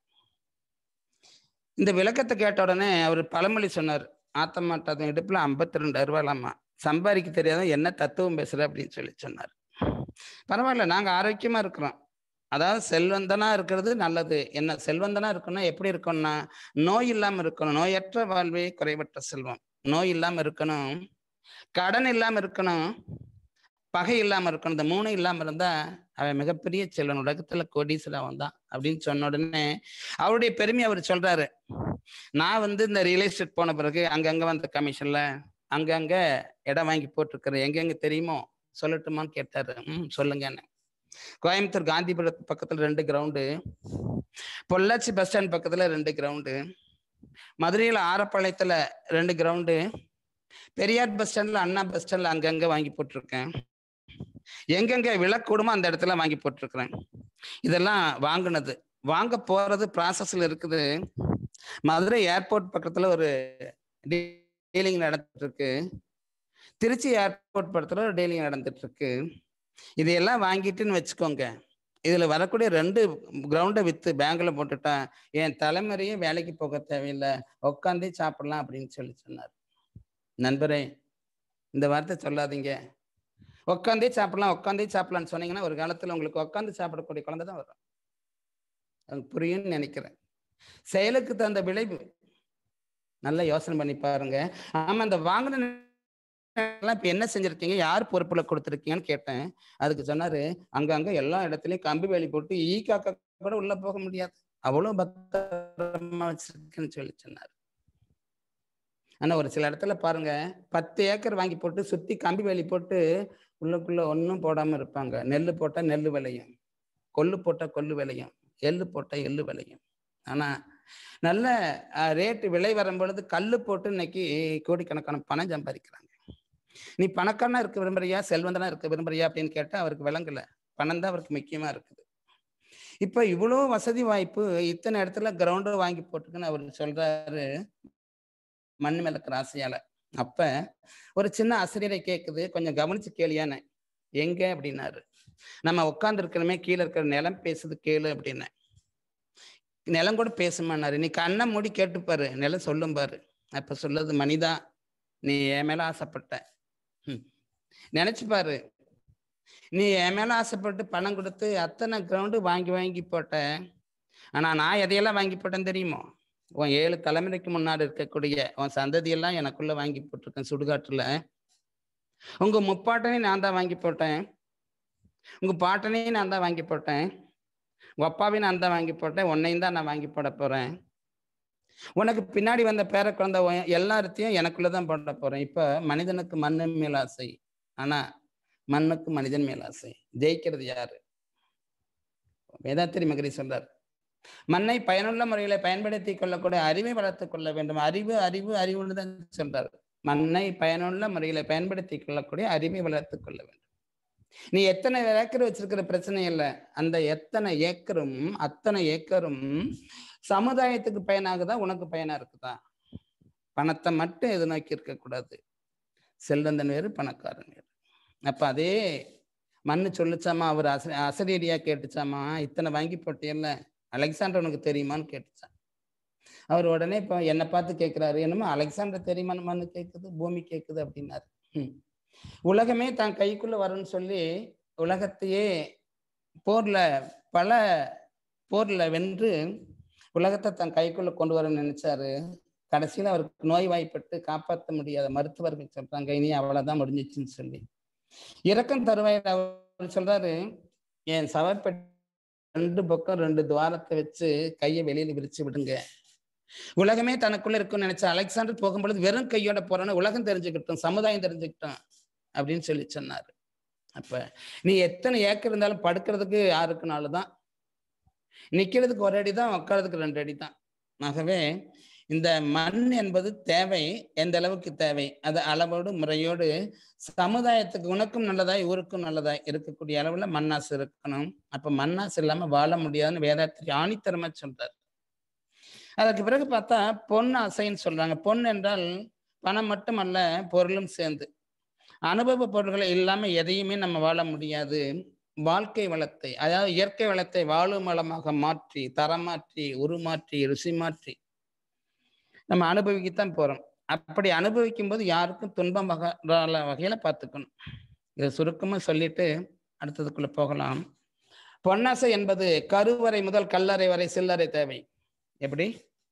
இந்த விளக்கத்தை கேட்ட உடனே அவர் பழமொழி சொன்னார். ஆத்தமாட்டாத இடுப்புல 52 அருவாளாமா, சம்பாதிக்க தெரியாத என்ன தத்துவம் பேசுற அப்படின்னு சொல்லி சொன்னார். பரவாயில்ல, நாங்க ஆரோக்கியமா இருக்கிறோம். அதாவது செல்வந்தனா இருக்கிறது நல்லது. என்ன செல்வந்தனா இருக்கணும், எப்படி இருக்கணும்னா நோய் இல்லாம இருக்கணும். நோயற்ற வாழ்வே குறைவற்ற செல்வம். நோய் இல்லாம இருக்கணும், கடன் இல்லாம இருக்கணும், பகை இல்லாம இருக்கணும். இந்த 3 இல்லாம இருந்தா அவன் மிகப்பெரிய செல்வன், உலகத்துல கோடீஸ்வரன் தான் அப்படின்னு சொன்ன உடனே அவருடைய பெருமை அவர் சொல்றாரு. நான் இந்த ரியல் எஸ்டேட் போன பிறகு அங்கங்க வந்த கமிஷன்ல அங்கங்க இடம் வாங்கி போட்டிருக்கிறேன். எங்கெங்க தெரியுமோ சொல்லட்டுமான்னு கேட்டாரு. சொல்லுங்கன்னு. கோயம்புத்தூர் காந்திபுரத்து பக்கத்துல 2 கிரவுண்டு, பொள்ளாச்சி பஸ் ஸ்டாண்ட் பக்கத்துல 2 கிரவுண்டு, மதுரையில ஆரப்பாளையத்துல 2 கிரவுண்டு, பெரியார் பஸ் ஸ்டாண்ட்ல, அண்ணா பஸ் ஸ்டாண்ட்ல அங்கங்க வாங்கி போட்டிருக்கேன். எங்கெங்க விளக்கூடுமோ அந்த இடத்துல வாங்கி போட்டிருக்கிறேன். இதெல்லாம் வாங்கினது. வாங்க போறது ப்ராசஸ்ல இருக்குது. மதுரை ஏர்போர்ட் பக்கத்துல ஒரு டீலிங் நடந்துட்டு இருக்கு. திருச்சி ஏர்போர்ட் பக்கத்துல ஒரு டீலிங் நடந்துட்டு இருக்கு. இதையெல்லாம் வாங்கிட்டுன்னு வச்சுக்கோங்க, இதுல வரக்கூடிய 2 கிரவுண்டை வித்து பேங்க்ல போட்டுட்டா என் தலைமுறையே வேலைக்கு போக தேவையில்லை, உட்காந்தே சாப்பிடலாம் அப்படின்னு சொல்லி சொன்னார். நண்பரே, இந்த வார்த்தை சொல்லாதீங்க. உட்காந்தே சாப்பிடலாம், உட்காந்தே சாப்பிடலாம்னு சொன்னீங்கன்னா ஒரு காலத்துல உங்களுக்கு உட்காந்து சாப்பிடக்கூடிய குழந்தை தான் வரும். அது புரியும்னு நினைக்கிறேன். செயலுக்கு தகுந்த விளைவு. நல்லா யோசனை பண்ணி பாருங்க. ஆமா, அந்த வாங்கின இப்ப என்ன செஞ்சிருக்கீங்க, யார் பொறுப்புல கொடுத்துருக்கீங்கன்னு கேட்டேன். அதுக்கு சொன்னாரு, அங்கங்க எல்லா இடத்துலயும் கம்பி வேலி போட்டு ஈ காக்கா கூட உள்ள போக முடியாது, அவ்வளவு பத்திரமா வச்சிருக்குன்னு சொல்லி சொன்னாரு. ஆனா ஒரு சில இடத்துல பாருங்க, 10 ஏக்கர் வாங்கி போட்டு சுத்தி கம்பி வேலி போட்டு உள்ளுக்குள்ள ஒன்றும் போடாம இருப்பாங்க. நெல் போட்டா நெல் விளையும், கொள்ளு போட்டா கொள்ளு விளையும், எள்ளு போட்டா எள்ளு விளையும். ஆனா நல்ல ரேட்டு விலை வரும்பொழுது கல்லு போட்டு இன்னைக்கு கோடிக்கணக்கான பணம் சம்பாதிக்கிறாங்க. நீ பணக்காரனா இருக்க விரும்புறியா, செல்வந்தனா இருக்க விரும்புறியா அப்படின்னு கேட்டா அவருக்கு விளங்கல. பணம் தான் அவருக்கு முக்கியமா இருக்குது. இப்ப இவ்வளவு வசதி வாய்ப்பு, இத்தனை இடத்துல கிரவுண்டு வாங்கி போட்டுக்குன்னு அவர் சொல்றாரு, மண் மேல இருக்கிற ஆசையால. அப்ப ஒரு சின்ன ஆசிரியரை கேட்குது, கொஞ்சம் கவனிச்சு கேளியான்னு. எங்க அப்படின்னாரு. நம்ம உட்கார்ந்து இருக்கிறமே கீழே இருக்கிற நிலம் பேசுது கேளு அப்படின்னு. நிலம் கூட பேசுமான்னாரு. நீ கண்ணை மூடி கேட்டுப்பாரு, நிலம் சொல்லும் பாரு. அப்ப சொல்லுது, மனிதா நீ என் மேல ஆசைப்பட்ட, நினைச்சு பாரு, நீ என் மேல ஆசைப்பட்டு பணம் கொடுத்து அத்தனை கிரவுண்டு வாங்கி போட்ட. ஆனா நான் எதையெல்லாம் வாங்கி போட்டேன்னு தெரியுமோ? உன் 7 தலைமுறைக்கு முன்னாடி இருக்கக்கூடிய உன் சந்ததியெல்லாம் எனக்குள்ள வாங்கி போட்டிருக்கேன் சுடுகாட்டுல. உங்க முப்பாட்டனையும் நான் தான் வாங்கி போட்டேன், உங்க பாட்டனையும் நான் தான் வாங்கி போட்டேன், உங்க அப்பாவையும் நான் தான் வாங்கி போட்டேன், உன்னையும் தான் நான் வாங்கி போட போறேன். உனக்கு பின்னாடி வந்த பேர குழந்தை எல்லாத்தையும் எனக்குள்ளதான் போட போறேன். இப்ப மனிதனுக்கு மண்ணு மேல் ஆசை, ஆனா மண்ணுக்கு மனிதன் மேல் ஆசை. ஜெயிக்கிறது யாரு? வேதாத்திரி மகரி சொல்றார், மண்ணை பயனுள்ள முறையில பயன்படுத்தி கொள்ளக்கூடிய அறிவை வளர்த்துக் கொள்ள வேண்டும். அறிவு அறிவு அறிவுன்னு தான் சொல்றாரு. மண்ணை பயனுள்ள முறையில பயன்படுத்தி கொள்ளக்கூடிய அறிவை வளர்த்துக் கொள்ள வேண்டும். நீ எத்தனை ஏக்கர் வச்சிருக்கிற பிரச்சனை இல்லை, அந்த எத்தனை ஏக்கரும் அத்தனை ஏக்கரும் சமுதாயத்துக்கு பயனாகுதா, உனக்கு பயனா இருக்குதா? பணத்தை மட்டும் எது நோக்கி இருக்கக்கூடாது. செல்வந்தன் வேறு, பணக்காரன் வேறு. அப்ப அதே மண்ணு சொல்லிச்சாமா, அவர் அசரீரியா கேட்டுச்சாமா, இத்தனை வாங்கி போட்டியல்ல, அலெக்சாண்டர் உனக்கு தெரியுமான்னு கேட்டுச்சான். அவர் உடனே இப்போ என்னை பார்த்து கேட்கிறாரு, என்னமோ அலெக்சாண்டர் தெரியுமான்னு மண்ணு கேட்குது, பூமி கேட்குது அப்படின்னாரு. உலகமே தான் கைக்குள்ள வரும்னு சொல்லி உலகத்தையே பல போர்ல வென்று உலகத்தை தன் கைக்குள்ள கொண்டு வரணும்னு நினைச்சாரு. கடைசியில் அவருக்கு நோய் வாய்ப்பட்டு காப்பாற்ற முடியாத மருத்துவர்கள் சொல்றாங்க, இனி அவ்வளவுதான் முடிஞ்சிச்சுன்னு சொல்லி இறக்கம் தருவாயில் அவர் சொல்றாரு, என் சவப்பெட்டி 2 பக்கம் 2 துவாரத்தை வச்சு கையை வெளியில விரிச்சு விடுங்க. உலகமே தனக்குள்ள இருக்குன்னு நினைச்ச அலெக்சாண்டர் போகும்பொழுது வெறும் கையோட போறோன்னு உலகம் தெரிஞ்சுக்கிட்டோம், சமுதாயம் தெரிஞ்சுக்கிட்டோம் அப்படின்னு சொல்லி சொன்னாரு. அப்ப நீ எத்தனை ஏக்கர் இருந்தாலும் படுக்கிறதுக்கு 6 நாள் தான், நிக்கிறதுக்கு 1 அடி தான், உட்காரதுக்கு 2 அடி தான். ஆகவே இந்த மண் என்பது தேவை, எந்த அளவுக்கு தேவை, அது அளவோடு முறையோடு சமுதாயத்துக்கு உனக்கும் நல்லதாய் ஊருக்கும் நல்லதாய் இருக்கக்கூடிய அளவுல மண்ணாசு இருக்கணும். அப்ப மண்ணாசு இல்லாம வாழ முடியாதுன்னு வேதாத்திரி ஆணித்தரமா சொல்றார். அதற்கு பிறகு பார்த்தா பொன் ஆசைன்னு சொல்றாங்க. பொன் என்றால் பணம் மட்டுமல்ல, பொருளும் சேர்ந்து. அனுபவ பொருள்களை இல்லாம எதையுமே நம்ம வாழ முடியாது. வாழ்க்கை வளத்தை, அதாவது இயற்கை வளத்தை வாழும் வளமாக மாற்றி, தரம் மாற்றி, உருமாற்றி, ருசி மாற்றி நம்ம அனுபவிக்கத்தான் போறோம். அப்படி அனுபவிக்கும் போது யாருக்கும் துன்பம் வகையில பார்த்துக்கணும். இதை சுருக்கமா சொல்லிட்டு அடுத்ததுக்குள்ள போகலாம். பொன்னாசை என்பது கருவறை முதல் கல்லறை வரை சில்லறை தேவை. எப்படி?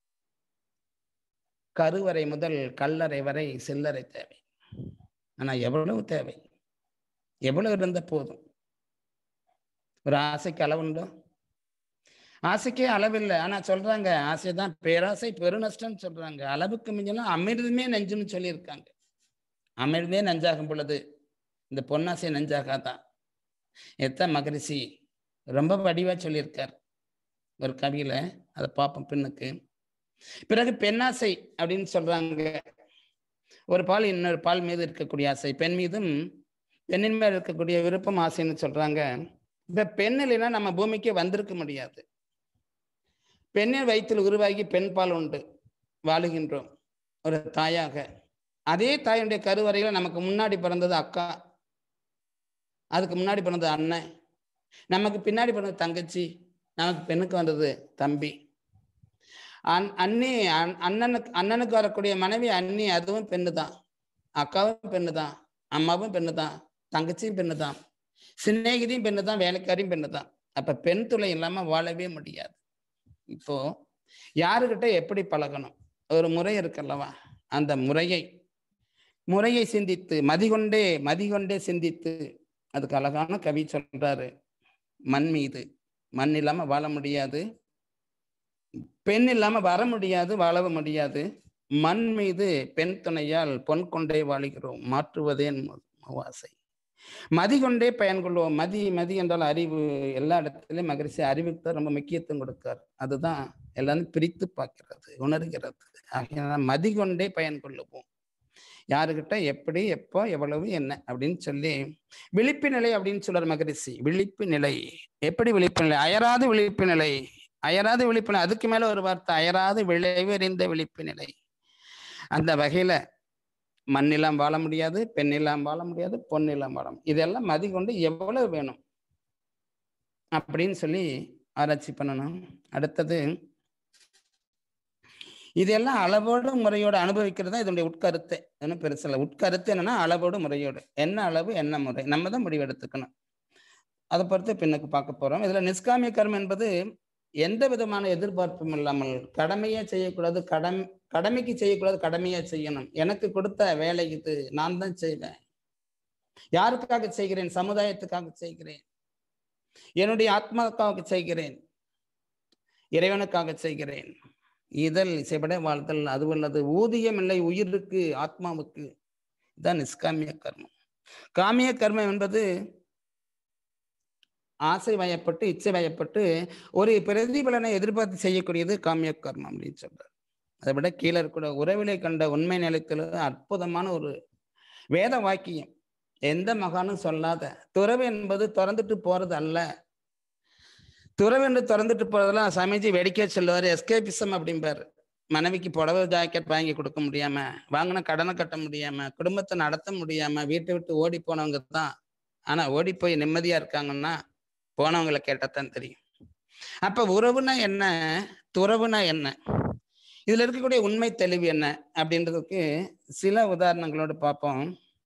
கருவறை முதல் கல்லறை வரை சில்லறை தேவை. ஆனா எவ்வளவு தேவை? எவ்வளவு இருந்த போதும்? ஒரு ஆசைக்கு அளவுண்டோ? ஆசைக்கே அளவில்லை. ஆனா சொல்றாங்க, ஆசைதான் பேராசை பெருநஷ்டம் சொல்றாங்க. அளவுக்கு மிஞ்சினா அமிர்தமே நெஞ்சுன்னு சொல்லியிருக்காங்க. அமிர்தமே நஞ்சாகும் பொழுது இந்த பொன்னாசை நஞ்சாகாதான். மகரிஷி ரொம்ப வடிவா சொல்லியிருக்கார் ஒரு கவியில. அதை பார்ப்போம் பின்னுக்கு. பிறகு பெண்ணாசை அப்படின்னு சொல்றாங்க. ஒரு பால் இன்னொரு பால் மீது இருக்கக்கூடிய ஆசை, பெண் மீதும் பெண்ணின் மேல் இருக்கக்கூடிய விருப்பம் ஆசைன்னு சொல்றாங்க. இப்ப பெண் இல்லைன்னா நம்ம பூமிக்கு வந்திருக்க முடியாது. பெண்ணின் வயிற்றில் உருவாகி பெண் பால் உண்டு வாழுகின்றோம் ஒரு தாயாக. அதே தாயுடைய கருவறையில நமக்கு முன்னாடி பிறந்தது அக்கா, அதுக்கு முன்னாடி பிறந்தது அண்ணன், நமக்கு பின்னாடி பிறந்தது தங்கச்சி, நமக்கு பெண்ணுக்கு வந்தது தம்பி. அண்ணனுக்கு வரக்கூடிய மனைவி அண்ணி, அதுவும் பெண்ணு தான். அக்காவும் பெண்ணு தான், அம்மாவும் பெண்ணு தான், தங்கச்சியும் பெண்ணு தான், சிநேகிதியும் பெண்ணு தான், வேலைக்காரியும் பெண்ணு தான். அப்ப பெண் துளை இல்லாம வாழவே முடியாது. இப்போ யாருக்கிட்ட எப்படி பழகணும்? ஒரு முறை இருக்கல்லவா? அந்த முறையை சிந்தித்து மதிகொண்டே சிந்தித்து, அதுக்கு அழகான கவி சொல்றாரு. மண் இல்லாம வாழ முடியாது, பெண் இல்லாம வர முடியாது, வாழவும் முடியாது. மண் மீது பெண் துணையால் பொன் கொண்டே வாழுகிறோம், மாற்றுவதே ஆசை. மதி கொண்டே பயன் கொள்வோம். மதி என்றால் அறிவு. எல்லா இடத்துலையும் மகரிஷி அறிவுக்கு தான் ரொம்ப முக்கியத்துவம் கொடுக்கார். அதுதான் எல்லாரும் பிரித்து பார்க்கிறது, உணர்கிறது. ஆகையால மதி கொண்டே பயன் கொள்ளுவோம். யாருக்கிட்ட எப்படி, எப்போ, எவ்வளவு, என்ன அப்படின்னு சொல்லி விழிப்பு நிலை அப்படின்னு சொல்றார் மகரிஷி. விழிப்பு நிலை எப்படி? விழிப்பு நிலை, அயராது விழிப்பு நிலை. அயராது விழிப்பு நிலை, அதுக்கு மேல ஒரு வார்த்தை, அயராது விளைவறிந்த விழிப்பு நிலை. அந்த வகையில மண்ணிலாம் வாழ முடியாது, பெண்ணிலாம் வாழ முடியாது, பொன்னிலாம் வாழ முடியாது. இதெல்லாம் மதி கொண்டு எவ்வளவு வேணும் அப்படின்னு சொல்லி ஆராய்ச்சி பண்ணணும். அடுத்தது, இதெல்லாம் அளவோடு முறையோடு அனுபவிக்கிறது தான் இதனுடைய உட்கருத்து. ஒன்றும் பெருசில்லை. உட்கருத்து என்னன்னா அளவோடு முறையோடு. என்ன அளவு, என்ன முறை, நம்ம தான் முடிவு எடுத்துக்கணும். அதை பொறுத்து பின்னுக்கு பார்க்க போறோம். இதுல நிஷ்காமிய கர்மம் என்பது எந்த விதமான எதிர்பார்ப்பும் இல்லாமல் கடமையே செய்யக்கூடாது, கடமைக்கு செய்யக்கூடாது, கடமையா செய்யணும். எனக்கு கொடுத்த வேலை இது, நான் தான் செய்வேன். யாருக்காக செய்கிறேன்? சமுதாயத்துக்காக செய்கிறேன், என்னுடைய ஆத்மாவுக்காக செய்கிறேன், இறைவனுக்காக செய்கிறேன். இதழ் இசைப்பட வாழ்தல், அதுவல்லது ஊதியம் இல்லை உயிருக்கு, ஆத்மாவுக்கு. இதுதான் நிஷ்காமிய கர்மம். காமிய கர்மம் என்பது ஆசை வயப்பட்டு, இச்சை வயப்பட்டு ஒரு பிரதிபலனை எதிர்பார்த்து செய்யக்கூடியது காமிய கர்மம் அப்படின்னு சொல்றாரு. அதை விட கீழே இருக்கிற உறவிலை கண்ட உண்மை நிலையத்தில் அற்புதமான ஒரு வேத வாக்கியம். எந்த மகானும் சொல்லாத. துறவு என்பது திறந்துட்டு போறது அல்ல. துறவு என்று திறந்துட்டு போறதெல்லாம் சமைச்சு வெடிக்க சொல்லுவாரு, எஸ்கேபிசம் அப்படிம்பாரு. மனைவிக்கு புடவை ஜாக்கெட் வாங்கி கொடுக்க முடியாம, வாங்கின கடனை கட்ட முடியாம, குடும்பத்தை நடத்த முடியாம வீட்டை விட்டு ஓடி போனவங்க தான். ஆனா ஓடி போய் நிம்மதியா இருக்காங்கன்னா போனவங்களை கேட்டத்தான் தெரியும். அப்ப உறவுனா என்ன, துறவுனா என்ன, இதுல இருக்கக்கூடிய உண்மை தெளிவு என்ன அப்படின்றதுக்கு சில உதாரணங்களோடு பார்ப்போம்.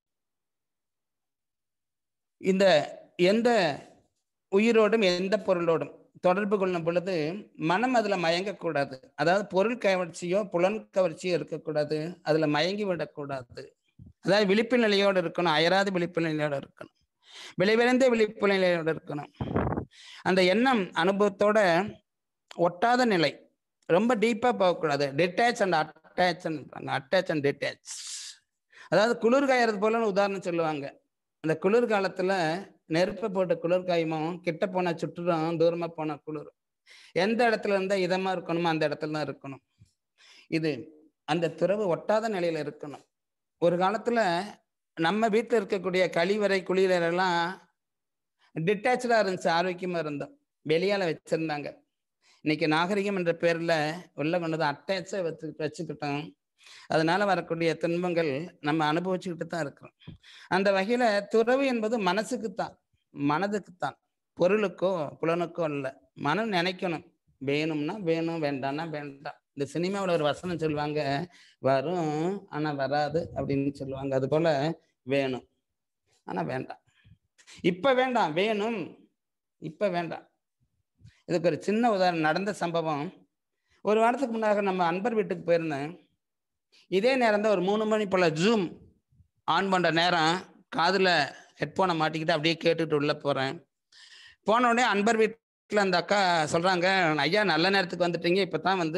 இந்த எந்த உயிரோடும் எந்த பொருளோடும் தொடர்பு கொள்ளும் பொழுது மனம் அதுல மயங்கக்கூடாது. அதாவது பொருள் கவர்ச்சியோ புலன் கவர்ச்சியோ இருக்கக்கூடாது, அதுல மயங்கி விடக்கூடாது. அதாவது விழிப்பு நிலையோடு இருக்கணும், அயராது விழிப்பு நிலையோடு இருக்கணும், விளைவிறந்த விழிப்பு நிலையோடு இருக்கணும். அந்த எண்ணம் அனுபவத்தோட ஒட்டாத நிலை, ரொம்ப டீப்பா போகக்கூடாது. Detach and attach, attach and detach. அதாவது குளிர் காயறது போலன்னு உதாரணம் சொல்லுவாங்க. அந்த குளிர்காலத்துல நெருப்பை போட்டு குளிர் காயுமோ, கிட்ட போனா சுற்றுரும், தூரமா போனா குளிரும். எந்த இடத்துல இருந்தா இதமா இருக்கணுமோ அந்த இடத்துல தான் இருக்கணும். இது அந்த துறவு ஒட்டாத நிலையில இருக்கணும். ஒரு காலத்துல நம்ம வீட்டில் இருக்கக்கூடிய கழிவறை குளியலறைலாம் டிட்டாச்சா இருந்துச்சு, ஆரோக்கியமா இருந்தோம், வெளியால வச்சிருந்தாங்க. இன்னைக்கு நாகரிகம் என்ற பேர்ல உள்ள கொண்டது அட்டாச்சா வச்சுக்கிட்டோம். அதனால வரக்கூடிய துன்பங்கள் நம்ம அனுபவிச்சுக்கிட்டு தான் இருக்கிறோம். அந்த வகையில துறவு என்பது மனசுக்குத்தான், மனதுக்குத்தான், பொருளுக்கோ புலனுக்கோ இல்லை. மனம் நினைக்கணும், வேணும்னா வேணும், வேண்டாம்னா வேண்டாம். இந்த சினிமாவில் ஒரு வசனம் சொல்லுவாங்க, வரும் ஆனா வராது அப்படின்னு சொல்லுவாங்க. அது போல வேணும் ஆனா வேண்டாம். இப்ப வேண்டாம், வேணும் இப்ப வேண்டாம். இதுக்கு ஒரு சின்ன உதாரணம், நடந்த சம்பவம். ஒரு வாரத்துக்கு முன்னாக நம்ம அன்பர் வீட்டுக்கு போயிருந்தேன். இதே நேரம் தான் ஒரு 3 மணி போல ஜூம் ஆன் பண்ற நேரம், காதுல ஹெட்போனை மாட்டிக்கிட்டு அப்படியே கேட்டுட்டு உள்ள போறேன். போன உடனே அன்பர் வீட்டில் அந்த அக்கா சொல்றாங்க, ஐயா நல்ல நேரத்துக்கு வந்துட்டீங்க, இப்பதான் வந்து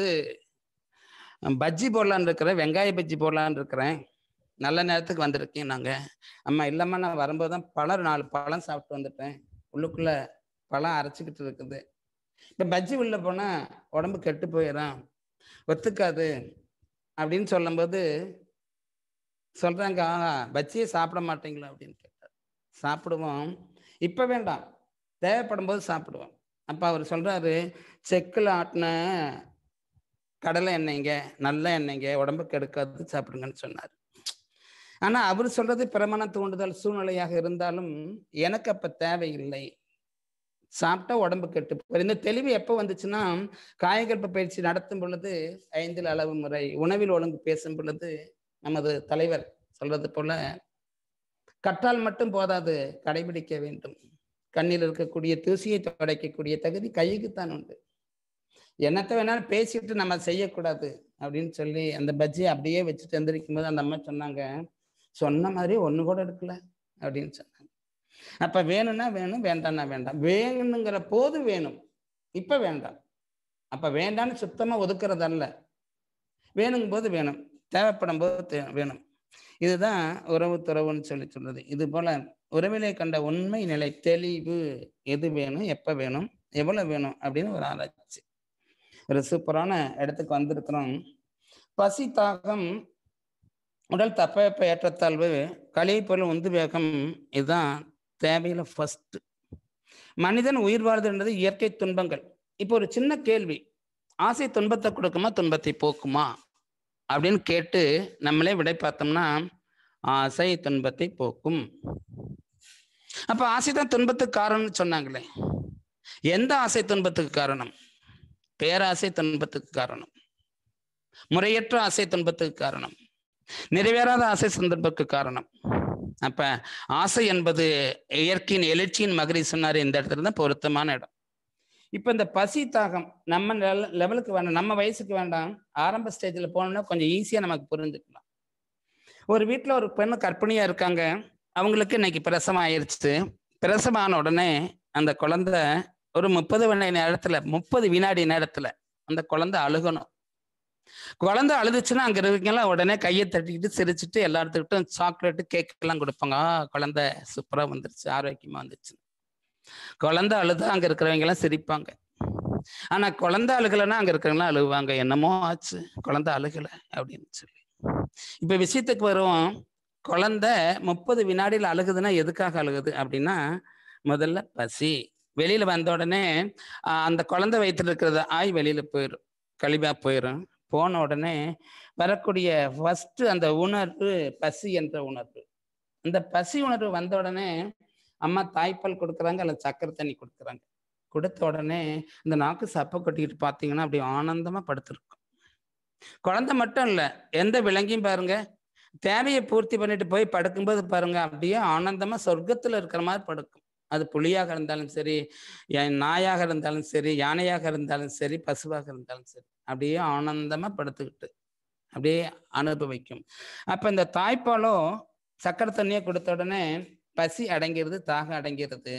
பஜ்ஜி போடலான்னு இருக்கிறேன், வெங்காய பஜ்ஜி போடலான்னு இருக்கிறேன், நல்ல நேரத்துக்கு வந்திருக்கேன். நாங்க அம்மா இல்லம்மா, நான் வரும்போது தான் 4 பழம் சாப்பிட்டு வந்துட்டேன், உள்ளுக்குள்ள பழம் அரைச்சிக்கிட்டு இருக்குது. இப்ப பஜ்ஜி உள்ள போனா உடம்பு கெட்டு போயிடும், ஒத்துக்காது அப்படின்னு சொல்லும்போது சொல்றாங்க, பஜ்ஜியை சாப்பிட மாட்டீங்களா அப்படின்னு கேட்டார். சாப்பிடுவோம், இப்ப வேண்டாம், தேவைப்படும் போது சாப்பிடுவோம். அப்ப அவர் சொல்றாரு, செக்குல ஆட்டின கடலை எண்ணெய்ங்க, நல்ல எண்ணெய்ங்க, உடம்புக்கு எடுக்காது, சாப்பிடுங்கன்னு சொன்னார். ஆனா அவர் சொல்றது பிரமாண தூண்டுதல் சூழ்நிலையாக இருந்தாலும் எனக்கு அப்ப தேவையில்லை. சாப்பிட்டா உடம்பு கெட்டு போய். இந்த தெளிவு எப்போ வந்துச்சுன்னா, காயகல்ப பயிற்சி நடத்தும் பொழுது 5 அளவு முறை, உணவில் ஒழுங்கு பேசும் பொழுது நமது தலைவர் சொல்றது போல, கற்றால் மட்டும் போதாது, கடைபிடிக்க வேண்டும். கண்ணில் இருக்கக்கூடிய தூசியை துடைக்கக்கூடிய தகுதி கைக்குத்தான் உண்டு. என்னத்தை வேணாலும் பேசிட்டு நம்ம செய்யக்கூடாது அப்படின்னு சொல்லி அந்த பஜ்ஜியை அப்படியே வச்சுட்டு எந்திரிக்கும் போது அந்த அம்மா சொன்னாங்க, சொன்ன மாதிரி ஒண்ணு கூட எடுக்கல அப்படின்னு சொன்னாங்க. அப்ப வேணும்னா வேணும், வேண்டாம்னா வேண்டாம். வேணுங்கிற போது வேணும், இப்ப வேண்டாம். அப்ப வேண்டான்னு சுத்தமா ஒதுக்குறதல்ல, வேணுங்கும் போது வேணும், தேவைப்படும் போது வேணும். இதுதான் உறவு துறவுன்னு சொல்லி சொல்றது. இது போல உறவிலே கண்ட உண்மை நிலை தெளிவு, எது வேணும், எப்ப வேணும், எவ்வளவு வேணும் அப்படின்னு ஒரு ஆராய்ச்சி. ஒரு சூப்பரான இடத்துக்கு வந்திருக்கிறோம். பசி, தாகம், உடல் தட்பவெப்ப ஏற்றத்தாழ்வு, கழிவு பொருள் உந்து வேகம், இதுதான் தேவையில ஃபர்ஸ்ட். மனிதன் உயிர் வாழ்துன்றது இயற்கை துன்பங்கள். இப்போ ஒரு சின்ன கேள்வி, ஆசை துன்பத்தை கொடுக்குமா, துன்பத்தை போக்குமா அப்படின்னு கேட்டு நம்மளே விடை பார்த்தோம்னா, ஆசை துன்பத்தை போக்கும். அப்ப ஆசை தான் துன்பத்துக்கு காரணம்னு சொன்னாங்களே. எந்த ஆசை துன்பத்துக்கு காரணம்? பேராசை துன்பத்துக்கு காரணம், முறையற்ற ஆசை துன்பத்துக்கு காரணம், நிறைவேறாத ஆசை துன்பத்துக்கு காரணம். அப்ப ஆசை என்பது இயற்கையின் எழுச்சியின் மகரி சொன்னார். இந்த இடத்துல தான் பொருத்தமான இடம். இப்ப இந்த பசி தாகம் நம்ம லெவலுக்கு வேண்டாம், நம்ம வயசுக்கு வேண்டாம், ஆரம்ப ஸ்டேஜில் போனோம்னா கொஞ்சம் ஈஸியா நமக்கு புரிஞ்சுக்கலாம். ஒரு வீட்டுல ஒரு பெண்ணு கர்ப்பிணியா இருக்காங்க, அவங்களுக்கு இன்னைக்கு பிரசவம் ஆயிடுச்சு. பிரசவம் ஆன உடனே அந்த குழந்தை ஒரு 30 வினாடி நேரத்துல அந்த குழந்தை அழுகணும். குழந்தை அழுதுச்சுன்னா அங்க இருக்கீங்களா உடனே கையை தட்டிக்கிட்டு சிரிச்சுட்டு எல்லாத்துக்கிட்டும் சாக்லேட்டு கேக் எல்லாம் கொடுப்பாங்க. குழந்தை சூப்பரா வந்துருச்சு, ஆரோக்கியமா வந்துச்சு. குழந்தை அழுதா அங்க இருக்கிறவங்க எல்லாம் சிரிப்பாங்க. ஆனா குழந்தை அழுகலைன்னா அங்க இருக்கிறவங்களாம் அழுவாங்க, என்னமோ ஆச்சு குழந்தை அழுகலை அப்படின்னு சொல்லி. இப்ப விஷயத்துக்கு வருவோம். குழந்தை 30 வினாடியில் அழுகுதுன்னா எதுக்காக அழுகுது அப்படின்னா, முதல்ல பசி. வெளியில வந்த உடனே அந்த குழந்தை வயிற்றுல இருக்கிறது ஆய் வெளியில போயிடும், கழிவா போயிடும். போன உடனே வரக்கூடிய ஃபர்ஸ்ட் அந்த உணர்வு பசி என்ற உணர்வு. அந்த பசி உணர்வு வந்த உடனே அம்மா தாய்ப்பால் கொடுக்குறாங்க, அல்ல சக்கரை தண்ணி கொடுக்குறாங்க. கொடுத்த உடனே இந்த நாக்கு சப்பை கொட்டிக்கிட்டு பார்த்தீங்கன்னா அப்படி ஆனந்தமா படுத்திருக்கும். குழந்தை மட்டும் இல்லை, எந்த விலங்கையும் பாருங்க, தேவையை பூர்த்தி பண்ணிட்டு போய் படுக்கும்போது பாருங்க அப்படியே ஆனந்தமா சொர்க்கத்துல இருக்கிற மாதிரி படுக்கும். அது புலியாக இருந்தாலும் சரி, நாயாக இருந்தாலும் சரி, யானையாக இருந்தாலும் சரி, பசுவாக இருந்தாலும் சரி, அப்படியே ஆனந்தமா படுத்துக்கிட்டு அப்படியே அனுபவிக்கும். அப்ப இந்த தாய்ப்பாலோ சக்கரை தண்ணியை கொடுத்த உடனே பசி அடங்கிறது, தாகம் அடங்கிறது.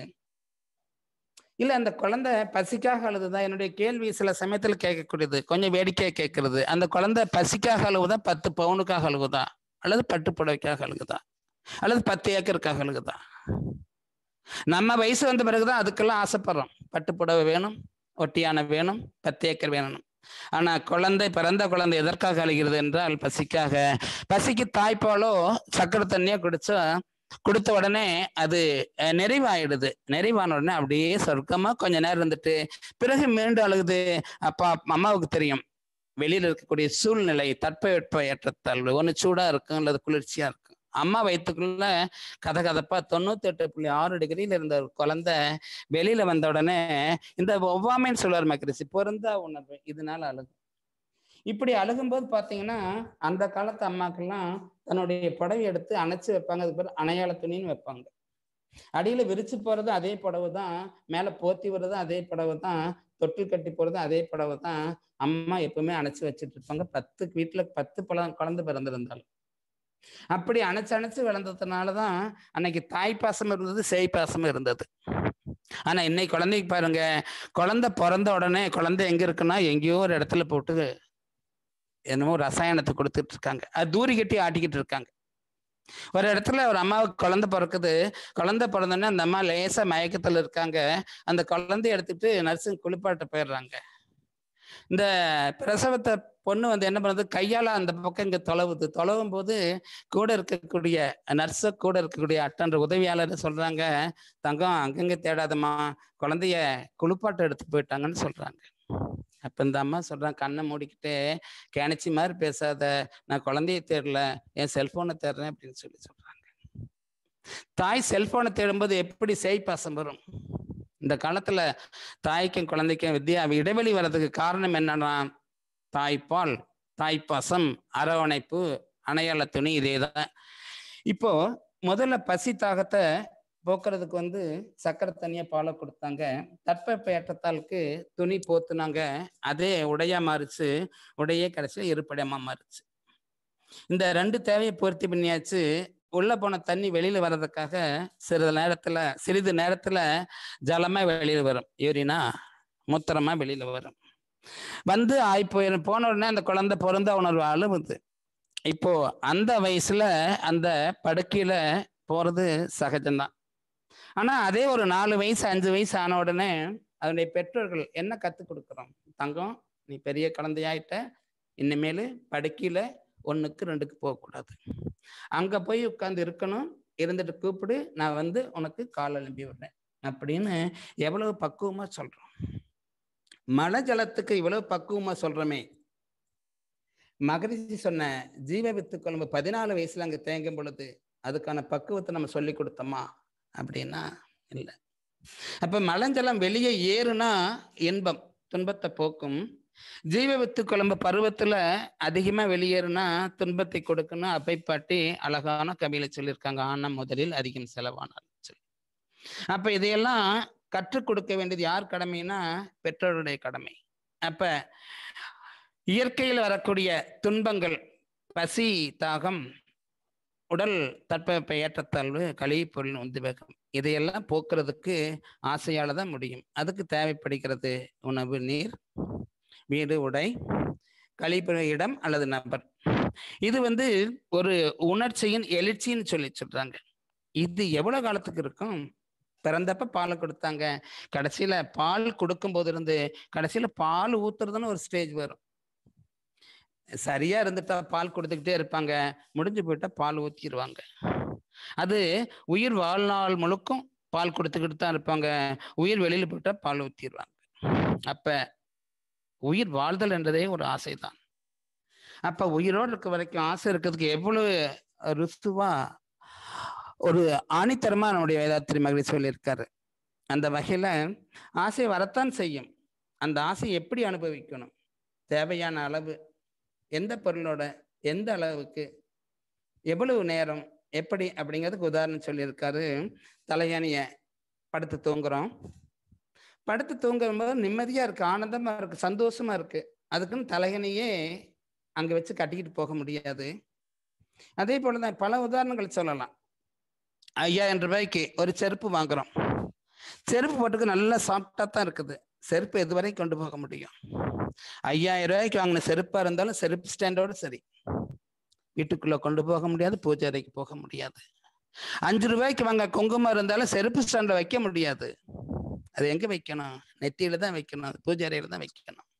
இல்ல அந்த குழந்தை பசிக்காக அழுதுதான்? என்னுடைய கேள்வி சில சமயத்துல கேட்கக்கூடியது, கொஞ்சம் வேடிக்கையா கேட்கறது. அந்த குழந்தை பசிக்காக அழுகுதா, 10 பவுனுக்காக அழுகுதா, அல்லது பட்டு புடவைக்காக அழுகுதா, அல்லது 10 ஏக்கருக்காக அழுகுதா? நம்ம வயசு வந்த பிறகுதான் அதுக்கெல்லாம் ஆசைப்படுறோம். பட்டு புடவை வேணும், ஒட்டியான வேணும், 10 ஏக்கர் வேணும். ஆனா பிறந்த குழந்தை எதற்காக அழுகிறது என்றால் பசிக்காக. பசிக்கு தாய்ப்பாலோ சக்கரை தண்ணியோ கொடுத்த உடனே அது நிறைவாயிடுது. நிறைவான உடனே அப்படியே சொர்க்கமா கொஞ்ச நேரம் இருந்துட்டு பிறகு மீண்டும் அழுகுது. அப்பா அம்மாவுக்கு தெரியும் வெளியில இருக்கக்கூடிய சூழ்நிலை, தட்பவெட்ப ஏற்றத்தாழ்வு, ஒன்று சூடா இருக்கும் அல்லது குளிர்ச்சியா இருக்கும். அம்மா வயிற்றுக்குள்ள கதகதப்பா 98.6 டிகிரியில இருந்த ஒரு குழந்தை வெளியில வந்த உடனே இந்த ஒவ்வாமைன்னு சொல்லுவார் மக்ரிசி, பொருந்தா உணர்வு, இதனால அழுகும். இப்படி அழுகும்போது பாத்தீங்கன்னா அந்த காலத்து அம்மாக்கெல்லாம் தன்னுடைய புடவை எடுத்து அணைச்சு வைப்பாங்க. அதுக்கு பேர் அணையாள துணின்னு வைப்பாங்க. அடியில விரிச்சு போறது அதே புடவை தான், மேல போத்தி வர்றது அதே புடவை தான், தொட்டில் கட்டி போறது அதே புடவை தான். அம்மா எப்பவுமே அணைச்சு வச்சுட்டு இருப்பாங்க. 10 வீட்டுல 10 குழந்தை பிறந்திருந்தாலும் அப்படி அணைச்சு வளர்ந்ததுனாலதான் அன்னைக்கு தாய் பாசம் இருந்தது, சேய் பாசம் இருந்தது. ஆனா இன்னைக்கு குழந்தைக்கு பாருங்க, குழந்தை பிறந்த உடனே குழந்தை எங்க இருக்குன்னா எங்கேயோ ஒரு இடத்துல போட்டு என்னமோ ரசாயனத்தை கொடுத்துட்டு இருக்காங்க. அது தூரி கட்டி ஆட்டிக்கிட்டு இருக்காங்க. ஒரு இடத்துல ஒரு அம்மாவுக்கு குழந்தை பிறக்குது. குழந்தை பிறந்தோடனே அந்த அம்மா லேசா மயக்கத்துல இருக்காங்க. அந்த குழந்தைய எடுத்துட்டு நர்ஸுங்க குளிப்பாட்ட போயிடுறாங்க. இந்த பிரசவத்தை பொண்ணு என்ன பண்ணுறது, கையால அந்த பக்கம் இங்க தொலைவும் போது கூட இருக்கக்கூடிய நர்ஸ, கூட இருக்கக்கூடிய அட்டன்ற உதவியாளர் சொல்றாங்க, தங்கம் அங்கங்க தேடாதம்மா, குழந்தைய குளிப்பாட்ட எடுத்து போயிட்டாங்கன்னு சொல்றாங்க. அப்ப இந்த அம்மா சொல்றாங்க, கண்ணை மூடிக்கிட்டே, கேணிச்சி மாதிரி பேசாத, நான் குழந்தைய தேடல, என் செல்போனை தேடுறேன் அப்படின்னு சொல்றாங்க. தாய் செல்போனை தேடும்போது எப்படி சேய் பாசம் வரும்? இந்த காலத்துல தாய்க்கும் குழந்தைக்கும் இடைவெளி வர்றதுக்கு காரணம் என்னன்னா, தாய்ப்பால், தாய்ப்பாசம், அரவணைப்பு, அணையாள துணி, இதேதான். இப்போ முதல்ல பசி தாகத்தை போக்குறதுக்கு சக்கரை தண்ணிய பாலை கொடுத்தாங்க. தட்பவெப்ப ஏற்றத்தாளுக்கு துணி போத்துனாங்க. அதே உடையா மாறிச்சு. உடையே கடைசியில் இருப்பிடமா மாறிச்சு. இந்த 2 தேவையை பூர்த்தி பண்ணியாச்சு. உள்ள போன தண்ணி வெளியில வர்றதுக்காக சிறிது நேரத்துல ஜலமா வெளியில வரும். யூரினா, மூத்திரமா வெளியில வரும். போன உடனே அந்த குழந்தை பொருந்த உணர்வு அழுவுது. இப்போ அந்த வயசுல அந்த படுக்கையில போறது சகஜம்தான். ஆனா அதே ஒரு 4 வயசு 5 வயசு ஆன உடனே அதனுடைய பெற்றோர்கள் என்ன கத்துக் கொடுக்குறோம்? தங்கம், நீ பெரிய குழந்தையாயிட்ட, இனிமேல் படுக்கையில 1க்கு 2க்கு போகக்கூடாது, அங்க போய் உட்கார்ந்து இருக்கணும், இருந்துட்டு கூப்பிடு, நான் உனக்கு கால் எழுப்பி விடுறேன் அப்படின்னு எவ்வளவு பக்குவமா சொல்றோம். மழை ஜலத்துக்கு இவ்வளவு பக்குவமா சொல்றோமே. மகரிஷி சொன்ன ஜீவ வித்து குழம்பு 14 வயசுல அங்க தேங்கும் பொழுது அதுக்கான பக்குவத்தை நம்ம சொல்லி கொடுத்தோமா அப்படின்னா இல்லை. அப்ப மலஞ்சலம் வெளியே ஏறுனா இன்பம், துன்பத்தை போக்கும். ஜீவ வித்து குழம்பு பருவத்துல அதிகமா வெளியேறுனா துன்பத்தை கொடுக்கணும். அப்பைப்பாட்டி அழகான கவியில சொல்லியிருக்காங்க, ஆனா முதலில் அதிகம் செலவானார் சொல்லி. அப்ப இதையெல்லாம் கற்றுக் கொடுக்க வேண்டியது யார் கடமைன்னா பெற்றோருடைய கடமை. அப்ப இயற்கையில் வரக்கூடிய துன்பங்கள், பசி, தாகம், உடல் தட்பவெப்ப ஏற்றத்தாழ்வு, கழிவு பொருள் உந்துவேகம், இதையெல்லாம் போக்குறதுக்கு ஆசையால தான் முடியும். அதுக்கு தேவைப்படுகிறது உணவு, நீர், வீடு, உடை, கழிப்பு இடம் அல்லது நபர். இது ஒரு உணர்ச்சியின் எழுச்சின்னு சொல்றாங்க. இது எவ்வளவு காலத்துக்கு இருக்கும்? பிறந்தப்ப பால் கொடுத்தாங்க, கடைசியில பால் கொடுக்கும் போது இருந்து கடைசியில பால் ஊத்துறதுன்னு ஒரு ஸ்டேஜ் வரும். சரியா இருந்துட்டா பால் கொடுத்துக்கிட்டே இருப்பாங்க, முடிஞ்சு போயிட்டா பால் ஊத்திடுவாங்க. அது உயிர் வாழ்நாள் முழுக்கும் பால் கொடுத்துக்கிட்டு தான் இருப்பாங்க. உயிர் வெளியில போயிட்டா பால் ஊத்திடுவாங்க. அப்ப உயிர் வாழ்தல் என்றதே ஒரு ஆசைதான். அப்ப உயிரோடு இருக்க வரைக்கும் ஆசை இருக்கிறதுக்கு எவ்வளவு ருத்துவா ஒரு ஆணித்தரமா நம்முடைய வேதாத்திரி மகிழ்ச்சி சொல்லியிருக்காரு. அந்த வகையில ஆசை வரத்தான் செய்யும். அந்த ஆசை எப்படி அனுபவிக்கணும், தேவையான அளவு, எந்த பொருளோட, எந்த அளவுக்கு, எவ்வளவு நேரம், எப்படி அப்படிங்கிறதுக்கு உதாரணம் சொல்லியிருக்காரு. தலையணிய படுத்து தூங்குறோம். படுத்து தூங்கும்போது நிம்மதியா இருக்கு, ஆனந்தமா இருக்கு, சந்தோஷமா இருக்கு. அதுக்குன்னு தலையணையே அங்க வச்சு கட்டிக்கிட்டு போக முடியாது. அதே போலதான் பல உதாரணங்கள் சொல்லலாம். 5000 ரூபாய்க்கு ஒரு செருப்பு வாங்குறோம். செருப்பு போட்டுக்கு நல்லா சாப்பிட்டா தான் இருக்குது. செருப்பு எதுவரை கொண்டு போக முடியும்? 5000 ரூபாய்க்கு வாங்கின செருப்பா இருந்தாலும் செருப்பு ஸ்டாண்டோட சரி, வீட்டுக்குள்ள கொண்டு போக முடியாது, பூஜை அறைக்கு போக முடியாது. 5 ரூபாய்க்கு வாங்க குங்குமம் இருந்தாலும் செருப்பு ஸ்டாண்ட்ல வைக்க முடியாது. அது எங்க வைக்கணும்? நெத்தியில தான் வைக்கணும், பூஜை அறையில தான் வைக்கணும்.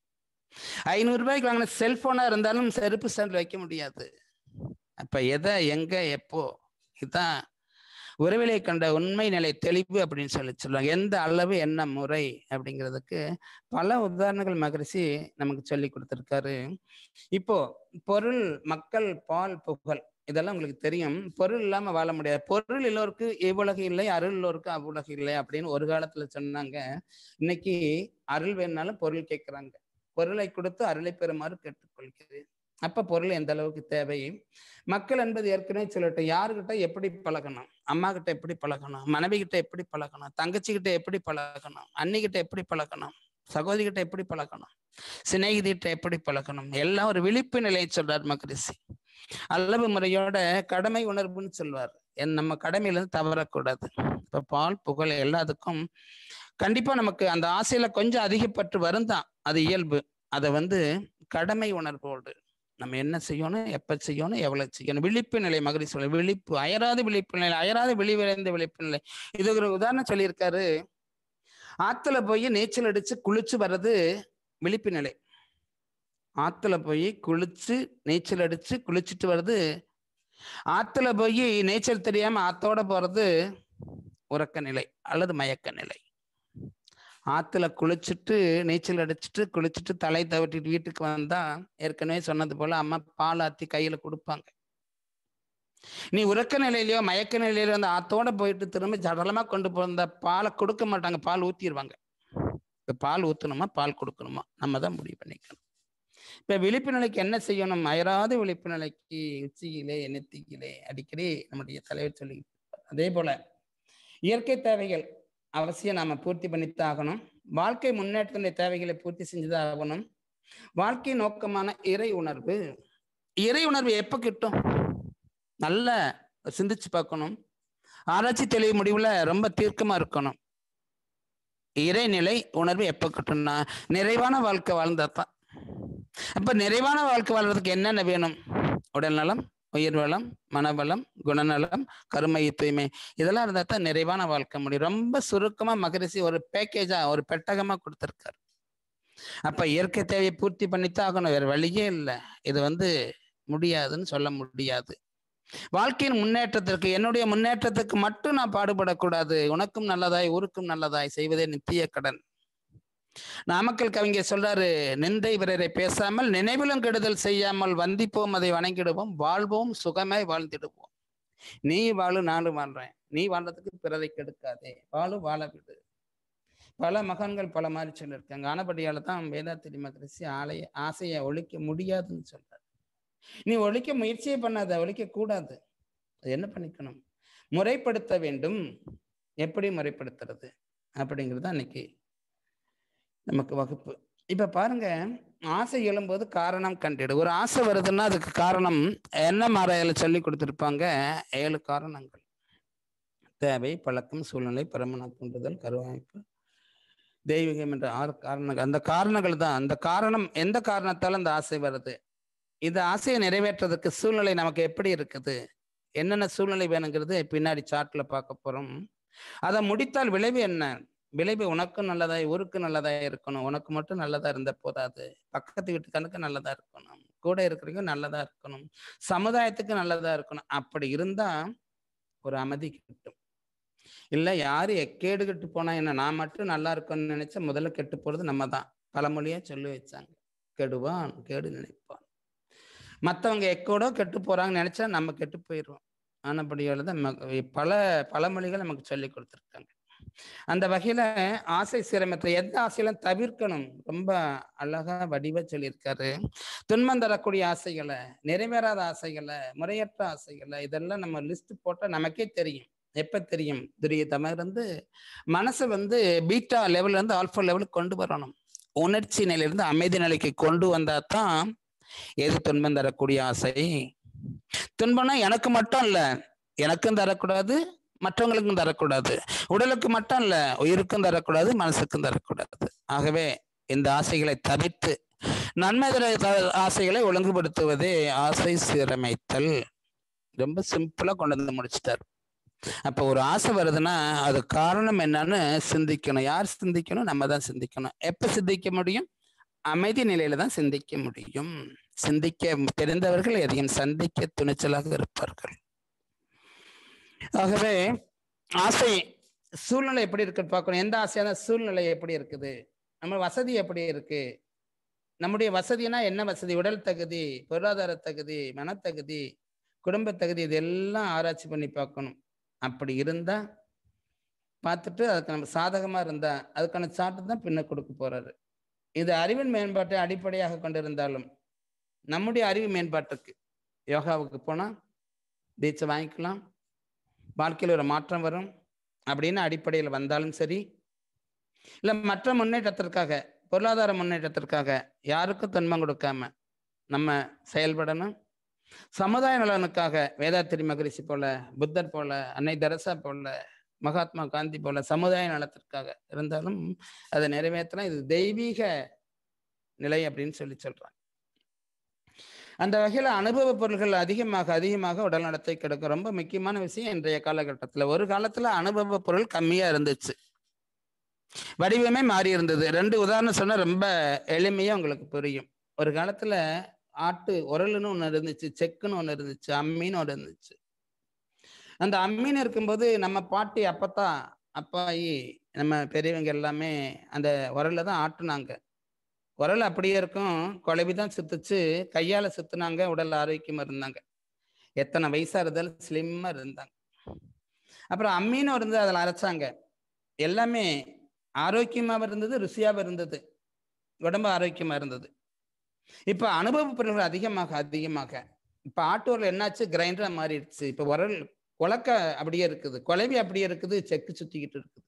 ரூபாய்க்கு வாங்கின செல்போனா இருந்தாலும் செருப்பு ஸ்டாண்டில் வைக்க முடியாது. அப்ப எதை எங்க எப்போ, இதுதான் உறவிலை கண்ட உண்மை நிலை தெளிவு அப்படின்னு சொல்லுவாங்க. எந்த அளவு என்ன முறை அப்படிங்கிறதுக்கு பல உதாரணங்கள் மகரிஷி நமக்கு சொல்லி கொடுத்துருக்காரு. இப்போ பொருள், மக்கள், பால், புகழ் இதெல்லாம் உங்களுக்கு தெரியும். பொருள் இல்லாம வாழ முடியாது. பொருள் எல்லோருக்கு இவ்வுலகு இல்லை, அருள் எல்லோருக்கு அவ்வுலகு இல்லை அப்படின்னு ஒரு காலத்துல சொன்னாங்க. இன்னைக்கு அருள் வேணுனாலும் பொருள் கேட்கிறாங்க. பொருளை கொடுத்து அருளை பெறுமாறு கேட்டுக்கொள்கிறேன். அப்ப பொருள் எந்த அளவுக்கு தேவை? மக்கள் என்பது ஏற்கனவே சொல்லட்டும், யாருக்கிட்ட எப்படி பழகணும், அம்மா கிட்ட எப்படி பழகணும், மனைவி கிட்ட எப்படி பழகணும், தங்கச்சி கிட்ட எப்படி பழகணும், அண்ணி கிட்ட எப்படி பழகணும், சகோதரி கிட்ட எப்படி பழகணும், சிநேகிதிட்ட எப்படி பழகணும், எல்லாம் ஒரு விழிப்பு நிலையை சொல்றார் மகரிஷி. அளவு முறையோட கடமை உணர்வுன்னு சொல்வார். நம்ம கடமையிலிருந்து தவறக்கூடாது. இப்ப பால், புகழ் எல்லாத்துக்கும் கண்டிப்பா நமக்கு அந்த ஆசையில கொஞ்சம் அதிகப்பட்டு வருந்தான், அது இயல்பு. அதை கடமை உணர்வோடு நம்ம என்ன செய்யணும், எப்ப செய்யணும், எவ்வளவு செய்யணும், விழிப்பு நிலை மகரிஷி சொல்ல, விழிப்பு, அயராது விழிப்பு நிலை, அயராது விழிவிழைந்த விழிப்பு நிலை. இது ஒரு உதாரணம் சொல்லியிருக்காரு. ஆத்துல போய் நீச்சல் அடிச்சு குளிச்சு வர்றது விழிப்பு நிலை. ஆத்துல போய் குளிச்சு நீச்சல் அடிச்சு குளிச்சுட்டு வர்றது, ஆத்துல போய் நீச்சல் தெரியாம ஆத்தோட போறது உறக்க நிலை அல்லது மயக்க நிலை. ஆத்துல குளிச்சுட்டு நீச்சல் அடிச்சுட்டு குளிச்சுட்டு தலை தவட்டிட்டு வீட்டுக்கு வந்தா ஏற்கனவே சொன்னது போல அம்மா பால் ஆத்தி கையில கொடுப்பாங்க. நீ உறக்க நிலையிலயோ மயக்க நிலையிலயோ அந்த ஆத்தோட போயிட்டு திரும்ப ஜடலமா கொண்டு போந்த பாலை கொடுக்க மாட்டாங்க, பால் ஊத்திடுவாங்க. இப்ப பால் ஊத்தணுமா பால் கொடுக்கணுமா நம்ம தான் முடிவு பண்ணிக்கணும். இப்ப விழிப்பு நிலைக்கு என்ன செய்யணும்? அயராத விழிப்பு நிலைக்கு உச்சியிலே நெத்தியிலே அடிக்கடி நம்முடைய தலைவர் சொல்லி. அதே போல இயற்கை தேவைகள் அவசியம் நாம பூர்த்தி பண்ணித்தான் ஆகணும். வாழ்க்கை முன்னேற்றத்தினுடைய தேவைகளை பூர்த்தி செஞ்சுதான் ஆகணும். வாழ்க்கை நோக்கமான இறை உணர்வு, இறை உணர்வு எப்ப கிட்டும்? நல்ல சிந்திச்சு பார்க்கணும். ஆராய்ச்சி தெளிவு முடிவுல ரொம்ப தீர்க்கமா இருக்கணும். இறைநிலை உணர்வு எப்ப கிட்டும்னா நிறைவான வாழ்க்கை வாழ்ந்தாதான். அப்ப நிறைவான வாழ்க்கை வாழ்றதுக்கு என்னென்ன வேணும்? உடல் நலம், உயிர் வளம், மனவளம், குணநலம், கருமை, தூய்மை, இதெல்லாம் இருந்தா தான் நிறைவான வாழ்க்கை முடியும். ரொம்ப சுருக்கமா மகரிஷி ஒரு பேக்கேஜா, ஒரு பெட்டகமா கொடுத்திருக்காரு. அப்ப இயற்கை தேவையை பூர்த்தி பண்ணித்தான் ஆகணும், வேற வழியே இல்லை. இது முடியாதுன்னு சொல்ல முடியாது. வாழ்க்கையின் முன்னேற்றத்திற்கு, என்னுடைய முன்னேற்றத்துக்கு மட்டும் நான் பாடுபடக்கூடாது. உனக்கும் நல்லதாய் ஊருக்கும் நல்லதாய் செய்வதே நித்திய கடன். நாமக்கல் கவிஞர் சொல்றாரு, நிந்தை பிறரை பேசாமல் நினைவிலும் கெடுதல் செய்யாமல் வந்திப்போம் அதை வணங்கிடுவோம், வாழ்வோம் சுகமாய் வாழ்ந்திடுவோம். நீ வாழு, நானும் வாழ்றேன், நீ வாழ்றதுக்கு பிறரை கெடுக்காதே, வாழு வாழ விடு. பல மகான்கள் பல மாதிரி சொல்லியிருக்காங்க. ஆனபடியால தான் வேதாத்திரி மகரிஷி ஆசையை ஒழிக்க முடியாதுன்னு சொல்றாரு. நீ ஒழிக்க முயற்சியே பண்ணாத, ஒழிக்க கூடாது. அது என்ன பண்ணிக்கணும்? முறைப்படுத்த வேண்டும். எப்படி முறைப்படுத்துறது அப்படிங்கிறது அன்னைக்கு நமக்கு வகுப்பு. இப்ப பாருங்க, ஆசை எழும்போது காரணம் கண்டிடு. ஒரு ஆசை வருதுன்னா அதுக்கு காரணம் என்ன மாறையில சொல்லி கொடுத்துருப்பாங்க. 7 காரணங்கள்: தேவை, பழக்கம், சூழ்நிலை, பரமன தூண்டுதல், கருவமைப்பு, தெய்வீகம் என்ற 6 காரணங்கள். அந்த காரணங்கள் தான். அந்த காரணம் எந்த காரணத்தால அந்த ஆசை வருது, இந்த ஆசையை நிறைவேற்றுறதுக்கு சூழ்நிலை நமக்கு எப்படி இருக்குது, என்னென்ன சூழ்நிலை வேணுங்கிறது பின்னாடி சார்ட்ல பார்க்க போறோம். அதை முடித்தால் விளைவு என்ன? விளைவு உனக்கும் நல்லதாய் ஊருக்கு நல்லதாய் இருக்கணும். உனக்கு மட்டும் நல்லதா இருந்த போதாது, பக்கத்து வீட்டுக்கானுக்கு நல்லதா இருக்கணும், கூட இருக்கிறவங்க நல்லதா இருக்கணும், சமுதாயத்துக்கு நல்லதா இருக்கணும். அப்படி இருந்தா ஒரு அமைதி கிட்டும். இல்லை யாரு எக்கேடு கெட்டு போனா என்ன, நான் மட்டும் நல்லா இருக்கணும்னு நினைச்சா முதல்ல கெட்டு போறது நம்ம தான். பழமொழியா சொல்லி வச்சாங்க, கெடுவான் கேடு நினைப்பான். மற்றவங்க எக்கோடோ கெட்டு போறாங்கன்னு நினைச்சா நம்ம கெட்டு போயிடுவோம். ஆனபடியால தான் பல பழமொழிகள் நமக்கு சொல்லி கொடுத்துருக்காங்க. அந்த வகையில ஆசை சிரமத்தை எந்த ஆசையெல்லாம் தவிர்க்கணும் ரொம்ப அழகா வடிவா சொல்லியிருக்காரு. துன்பம் தரக்கூடிய ஆசைகளை, நிறைவேறாத ஆசைகளை, முறையற்ற ஆசைகளை, இதெல்லாம் நம்ம லிஸ்ட் போட்டா நமக்கே தெரியும். எப்ப தெரியும்? துரியதமிருந்து மனசை பீட்டா லெவல்ல இருந்து ஆல்பா லெவலுக்கு கொண்டு வரணும். உணர்ச்சி நிலையிலிருந்து அமைதி நிலைக்கு கொண்டு வந்தா தான் எது துன்பம் தரக்கூடிய ஆசை. துன்பம்னா எனக்கு மட்டும் இல்ல, எனக்கும் தரக்கூடாது, மற்றவங்களுக்கும் தரக்கூடாது. உடலுக்கு மட்டும் இல்ல, உயிருக்கும் தரக்கூடாது, மனசுக்கும் தரக்கூடாது. ஆகவே இந்த ஆசைகளை தவிர்த்து நன்மை தர ஆசைகளை ஒழுங்குபடுத்துவதே ஆசை சீரமைத்தல். ரொம்ப சிம்பிளா கொண்டு வந்து முடிச்சுட்டார். அப்ப ஒரு ஆசை வருதுன்னா அது காரணம் என்னன்னு சிந்திக்கணும். யார் சிந்திக்கணும்? நம்ம தான் சிந்திக்கணும். எப்ப சிந்திக்க முடியும்? அமைதி நிலையில தான் சிந்திக்க முடியும். சிந்திக்க தெரிந்தவர்கள் எதையும் சந்திக்க துணிச்சலாக இருப்பார்கள். ஆகவே ஆசை சூழ்நிலை எப்படி இருக்குன்னு பார்க்கணும். எந்த ஆசையான சூழ்நிலை எப்படி இருக்குது, நம்ம வசதி எப்படி இருக்கு, நம்முடைய வசதினா என்ன வசதி, உடல் தகுதி, பொருளாதார தகுதி, மனத்தகுதி, குடும்ப தகுதி, இதெல்லாம் ஆராய்ச்சி பண்ணி பார்க்கணும். அப்படி இருந்தா பார்த்துட்டு அதுக்கு நம்ம சாதகமா இருந்தா அதுக்கான சாட்டு தான் பின்ன கொடுக்க போறாரு. இது அறிவின் மேம்பாட்டை அடிப்படையாக கொண்டிருந்தாலும் நம்முடைய அறிவு மேம்பாட்டுக்கு யோகாவுக்கு போனா தீட்சை வாங்கிக்கலாம், வாழ்க்கையில் ஒரு மாற்றம் வரும் அப்படின்னு அடிப்படையில் வந்தாலும் சரி, இல்லை மற்ற முன்னேற்றத்திற்காக, பொருளாதார முன்னேற்றத்திற்காக யாருக்கும் துன்பம் கொடுக்காம நம்ம செயல்படணும். சமுதாய நலனுக்காக வேதாத்திரி மகரிஷி போல, புத்தர் போல, அன்னை தெரசா போல, மகாத்மா காந்தி போல சமுதாய நலத்திற்காக இருந்தாலும் அதை நிறைவேற்றலாம். இது தெய்வீக நிலை அப்படின்னு சொல்றாங்க. அந்த வகையில் அனுபவ பொருள்கள் அதிகமாக அதிகமாக உடல் நலத்தை கெடுக்கும். ரொம்ப முக்கியமான விஷயம் இன்றைய காலகட்டத்தில். ஒரு காலத்துல அனுபவ பொருள் கம்மியா இருந்துச்சு, வடிவமே மாறி இருந்தது. 2 உதாரணம் சொன்னா ரொம்ப எளிமையா உங்களுக்கு புரியும். ஒரு காலத்துல ஆட்டு உரல்னு ஒண்ணு இருந்துச்சு, செக்குன்னு ஒண்ணு இருந்துச்சு, அம்மின்னு ஒண்ணு இருந்துச்சு. அந்த அம்மின்னு இருக்கும்போது நம்ம பாட்டி அப்பாயி நம்ம பெரியவங்க எல்லாமே அந்த உரல்ல தான் ஆட்டுனாங்க. உரல் அப்படியே இருக்கும், குழவிதான் சுத்துச்சு, கையால சுத்துனாங்க, உடல் ஆரோக்கியமா இருந்தாங்க. எத்தனை வயசா இருந்தாலும் ஸ்லிம்மா இருந்தாங்க. அப்புறம் அம்மின்னு இருந்தது, அதில் அரைச்சாங்க. எல்லாமே ஆரோக்கியமாக இருந்தது, ருசியாக இருந்தது, உடம்பு ஆரோக்கியமா இருந்தது. இப்ப அனுபவ பொருள்கள் அதிகமாக அதிகமாக இப்ப ஆட்டு உரல் என்னாச்சு, கிரைண்டரா மாறிடுச்சு. இப்ப உரல் குழக்க அப்படியே இருக்குது, குழவி அப்படியே இருக்குது, செக்கு சுத்திக்கிட்டு இருக்குது.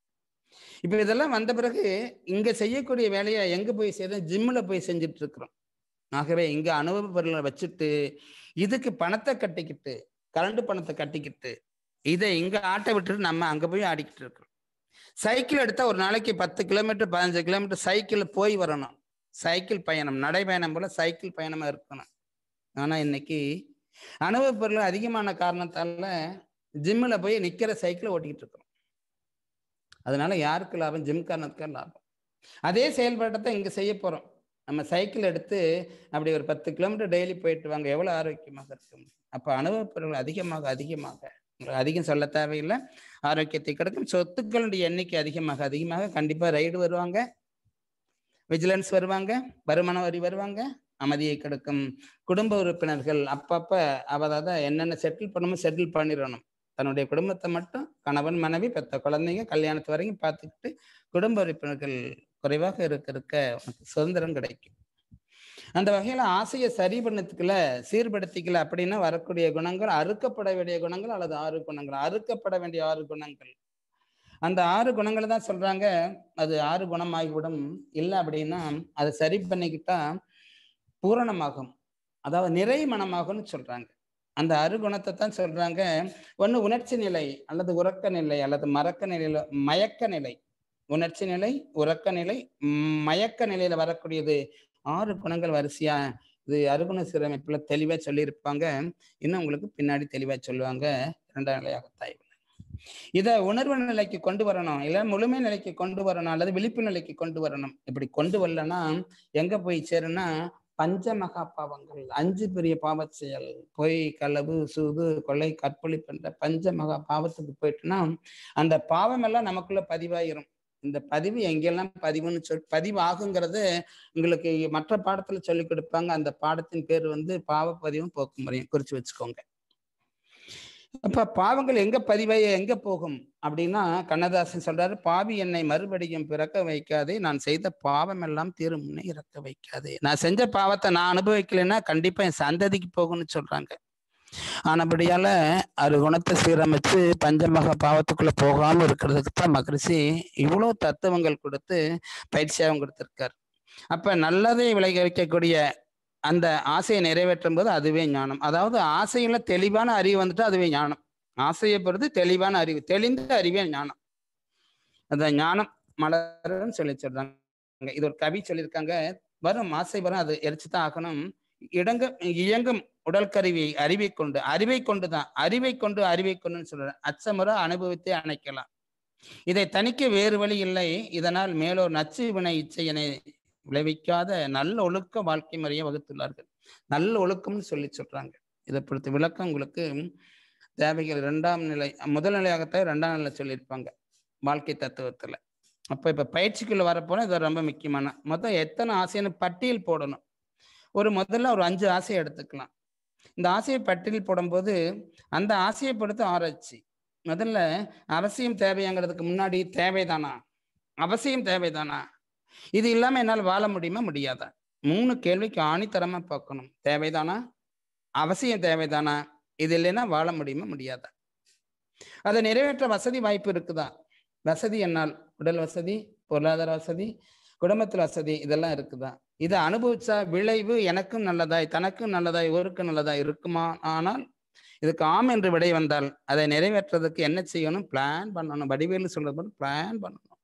இப்ப இதெல்லாம் வந்த பிறகு இங்க செய்யக்கூடிய வேலையை எங்க போய் செய்யறோம், ஜிம்ல போய் செஞ்சுட்டு இருக்கிறோம். ஆகவே இங்க அனுபவ பொருளை வச்சுட்டு இதுக்கு பணத்தை கட்டிக்கிட்டு, கரண்ட் பணத்தை கட்டிக்கிட்டு, இதை இங்க ஆட்டை விட்டுட்டு நம்ம அங்க போய் ஆடிக்கிட்டு இருக்கிறோம். சைக்கிள் எடுத்தா ஒரு நாளைக்கு 10 கிலோமீட்டர் 15 கிலோமீட்டர் சைக்கிள் போய் வரணும். சைக்கிள் பயணம், நடைபயணம் போல சைக்கிள் பயணமா இருக்கணும். ஆனா இன்னைக்கு அனுபவ பொருள் அதிகமான காரணத்தால ஜிம்ல போய் நிக்கிற சைக்கிளை ஓட்டிக்கிட்டு இருக்கிறோம். அதனால யாருக்கு லாபம், ஜிம் காரணத்துக்கு லாபம். அதே செயல்பாட்டை இங்க செய்ய போறோம். நம்ம சைக்கிள் எடுத்து அப்படி ஒரு 10 கிலோமீட்டர் டெய்லி போயிட்டு வாங்க, எவ்வளவு ஆரோக்கியமாக இருக்க முடியும். அப்ப அனுபவ பொருள் அதிகமாக அதிகமாக, அதிகம் சொல்ல தேவையில்லை, ஆரோக்கியத்தை கிடைக்கும். சொத்துக்களுடைய எண்ணிக்கை அதிகமாக அதிகமாக கண்டிப்பா ரைடு வருவாங்க, விஜிலன்ஸ் வருவாங்க, வருமான வரி வருவாங்க, அமைதியை கெடுக்கும். குடும்ப உறுப்பினர்கள் அப்பப்ப அதாவது என்னென்ன செட்டில் பண்ணணுமோ செட்டில் பண்ணிடணும். தன்னுடைய குடும்பத்தை மட்டும் கணவன் மனைவி பெற்ற குழந்தைங்க கல்யாணத்து வரைக்கும் பார்த்துக்கிட்டு குடும்ப உறுப்பினர்கள் குறைவாக இருக்க உனக்கு சுதந்திரம் கிடைக்கும். அந்த வகையில ஆசையை சரி பண்ணதுக்குள்ள சீர்படுத்திக்கல அப்படின்னா வரக்கூடிய குணங்கள் அறுக்கப்பட வேண்டிய குணங்கள் அல்லது 6 குணங்கள், அறுக்கப்பட வேண்டிய 6 குணங்கள். அந்த 6 குணங்களை தான் சொல்றாங்க, அது 6 குணமாகிவிடும். இல்லை அப்படின்னா அதை சரி பண்ணிக்கிட்டா பூரணமாகும், அதாவது நிறை மனமாகும்னு சொல்றாங்க. அந்த 6 குணத்தை தான் சொல்றாங்க. ஒண்ணு உணர்ச்சி நிலை அல்லது உறக்க நிலை அல்லது மறக்க நிலையில மயக்க நிலை. உணர்ச்சி நிலை, உறக்க நிலை, மயக்க நிலையில வரக்கூடியது 6 குணங்கள் வரிசையா. இது அருகுண சீரமைப்புல தெளிவா சொல்லியிருப்பாங்க. இன்னும் உங்களுக்கு பின்னாடி தெளிவா சொல்லுவாங்க 2ஆம் நிலையாக தாய்வு. இதை உணர்வு நிலைக்கு கொண்டு வரணும், இல்லை முழுமை நிலைக்கு கொண்டு வரணும், அல்லது விழிப்பு நிலைக்கு கொண்டு வரணும். இப்படி கொண்டு வரலன்னா எங்க போய் சேருன்னா பஞ்ச மகா பாவங்கள், 5 பெரிய பாவ செயல், பொய், களவு, சூது, கொலை, கற்பழிப்பு என்ற பஞ்ச மகா பாவத்துக்கு போயிட்டுன்னா அந்த பாவம் எல்லாம் நமக்குள்ள பதிவாயிரும். இந்த பதிவு எங்கெல்லாம் பதிவுன்னு பதிவு ஆகுங்கிறது உங்களுக்கு மற்ற பாடத்துல சொல்லி கொடுப்பாங்க. அந்த பாடத்தின் பேர் பாவ பதிவும் போக்கு முறையும், குறிச்சு வச்சுக்கோங்க. அப்ப பாவங்கள் எங்க பதிவாய எங்க போகும் அப்படின்னா கண்ணதாசன் சொல்றாரு, பாவி என்னை மறுபடியும் பிறக்க வைக்காதே, நான் செய்த பாவம் எல்லாம் தீரும் முன்னே இறக்க வைக்காதே. நான் செஞ்ச பாவத்தை நான் அனுபவிக்கலைன்னா கண்டிப்பா என் சந்ததிக்கு போகும்னு சொல்றாங்க. ஆனபடியால 6 குணத்தை சீரமைச்சு பஞ்சமக பாவத்துக்குள்ள போகாம இருக்கிறதுக்கு தான் மகரிஷி இவ்வளவு தத்துவங்கள் கொடுத்து பயிற்சியாகவும் கொடுத்திருக்காரு. அப்ப நல்லதை விளைய வைக்கக்கூடிய அந்த ஆசையை நிறைவேற்றும் போது அதுவே ஞானம். அதாவது ஆசையில தெளிவான அறிவு வந்துட்டு அதுவே ஞானம். ஆசையை பொறுத்து தெளிவான அறிவு, தெளிந்த அறிவே ஞானம். அந்த ஞானம் மலர்ன்னு சொல்றாங்க. இது ஒரு கவி சொல்லியிருக்காங்க, வரும் ஆசை வரும், அது எரிச்சுதான் ஆகணும். இயங்கும் உடல் கருவி அறிவை கொண்டுதான், அறிவை கொண்டுன்னு சொல்றேன். அச்சமுறை அனுபவித்தே அணைக்கலாம். இதை தணிக்க வேறு வழி இல்லை, இதனால் மேலோர் நச்சு வினை இச்சையினை விளைவிக்காத நல்ல ஒழுக்க வாழ்க்கை முறையை வகுத்துள்ளார்கள். நல்ல ஒழுக்கம்னு சொல்றாங்க. இதை பொறுத்த விளக்கம் உங்களுக்கு தேவைகள் 2ஆம் நிலை, முதல் நிலையாகத்தான் 2ஆம் நிலை சொல்லியிருப்பாங்க வாழ்க்கை தத்துவத்துல. அப்ப இப்ப பயிற்சிக்குள்ள வரப்போனா இது ரொம்ப முக்கியமான மொத்தம் எத்தனை ஆசைன்னு பட்டியல் போடணும். முதல்ல ஒரு 5 ஆசையை எடுத்துக்கலாம். இந்த ஆசையை பட்டியல் போடும்போது அந்த ஆசையை பொறுத்து ஆராய்ச்சி. முதல்ல அவசியம் தேவையாங்கிறதுக்கு முன்னாடி தேவைதானா, அவசியம் தேவைதானா, இது இல்லாம என்னால் வாழ முடியுமா முடியாதா, 3 கேள்விக்கு ஆணித்தரமா பார்க்கணும். தேவைதானா, அவசியம் தேவைதானா, இது இல்லைன்னா வாழ முடியுமா முடியாதா, அதை நிறைவேற்ற வசதி வாய்ப்பு இருக்குதா. வசதி என்னால் உடல் வசதி, பொருளாதார வசதி, குடும்பத்தில் வசதி இதெல்லாம் இருக்குதா. இதை அனுபவிச்சா விளைவு எனக்கும் நல்லதாய் தனக்கும் நல்லதாய் ஊருக்கும் நல்லதாய் இருக்குமா. ஆனால் இதுக்கு ஆம் என்று விடை வந்தால் அதை நிறைவேற்றுறதுக்கு என்ன செய்யணும், பிளான் பண்ணணும். வடிவேலு சொல்றது போல பிளான் பண்ணணும்.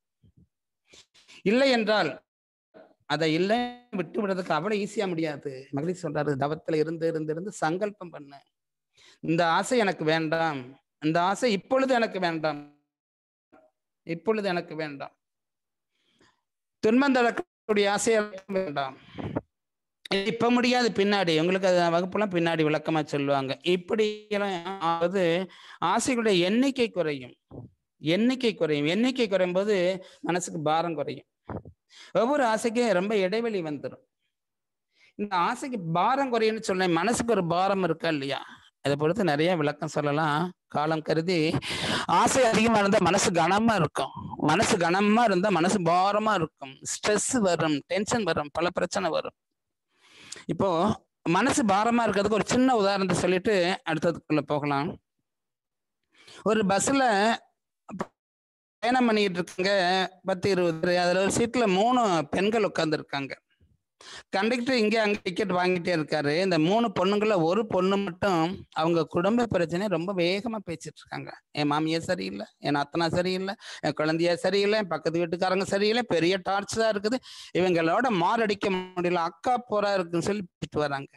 இல்லை என்றால் அதை இல்லை விட்டு விடுறதுக்கு அவ்வளவு ஈஸியா முடியாது. மகளிர் சொல்றாரு, தவத்துல இருந்து இருந்து இருந்து சங்கல்பம் பண்ணு. இந்த ஆசை எனக்கு வேண்டாம், இந்த ஆசை இப்பொழுது எனக்கு வேண்டாம், இப்பொழுது எனக்கு வேண்டாம். துன்பம் தரக்கூடிய ஆசை வேண்டாம், இப்ப முடியாது, பின்னாடி உங்களுக்கு அது வகுப்புலாம் பின்னாடி விளக்கமா சொல்லுவாங்க. இப்படி எல்லாம் ஆசைகளுடைய எண்ணிக்கை குறையும், எண்ணிக்கை குறையும். எண்ணிக்கை குறையும் போது மனசுக்கு பாரம் குறையும். ஒவ்வொரு ஆசைக்கும் ரொம்ப இடைவெளி வந்துடும். இந்த ஆசைக்கு பாரம் குறையும்னு சொன்னேன், மனசுக்கு ஒரு பாரம் இருக்கா இல்லையா, அதை பொறுத்து நிறைய விளக்கம் சொல்லலாம். காலம் கருதி ஆசை அதிகமா இருந்தா மனசு கனமா இருக்கும், மனசு கனமா இருந்தா மனசு பாரமா இருக்கும், ஸ்ட்ரெஸ் வரும், டென்ஷன் வரும், பல பிரச்சனை வரும். இப்போ மனசு பாரமா இருக்கிறதுக்கு ஒரு சின்ன உதாரணத்தை சொல்லிட்டு அடுத்ததுக்குள்ள போகலாம். ஒரு பஸ்ல பயணம் பண்ணிட்டு இருக்காங்க, 10-20 அதுல ஒரு சீட்ல 3 பெண்கள் உட்கார்ந்து இருக்காங்க. கண்டக்டர் இங்கே அங்கே டிக்கெட் வாங்கிட்டே இருக்காரு. இந்த 3 பொண்ணுங்கள ஒரு பொண்ணு மட்டும் அவங்க குடும்ப பிரச்சனை ரொம்ப வேகமா பேசிட்டு இருக்காங்க. என் மாமியா சரியில்லை, என் அத்தனா சரியில்லை, என் குழந்தைய சரியில்லை, என் பக்கத்து வீட்டுக்காரங்க சரியில்லை, பெரிய டார்ச்சரா இருக்குது, இவங்களோட மாரடிக்க முடியல, அக்கா போரா இருக்குன்னு சொல்லி போயிட்டு வராங்க.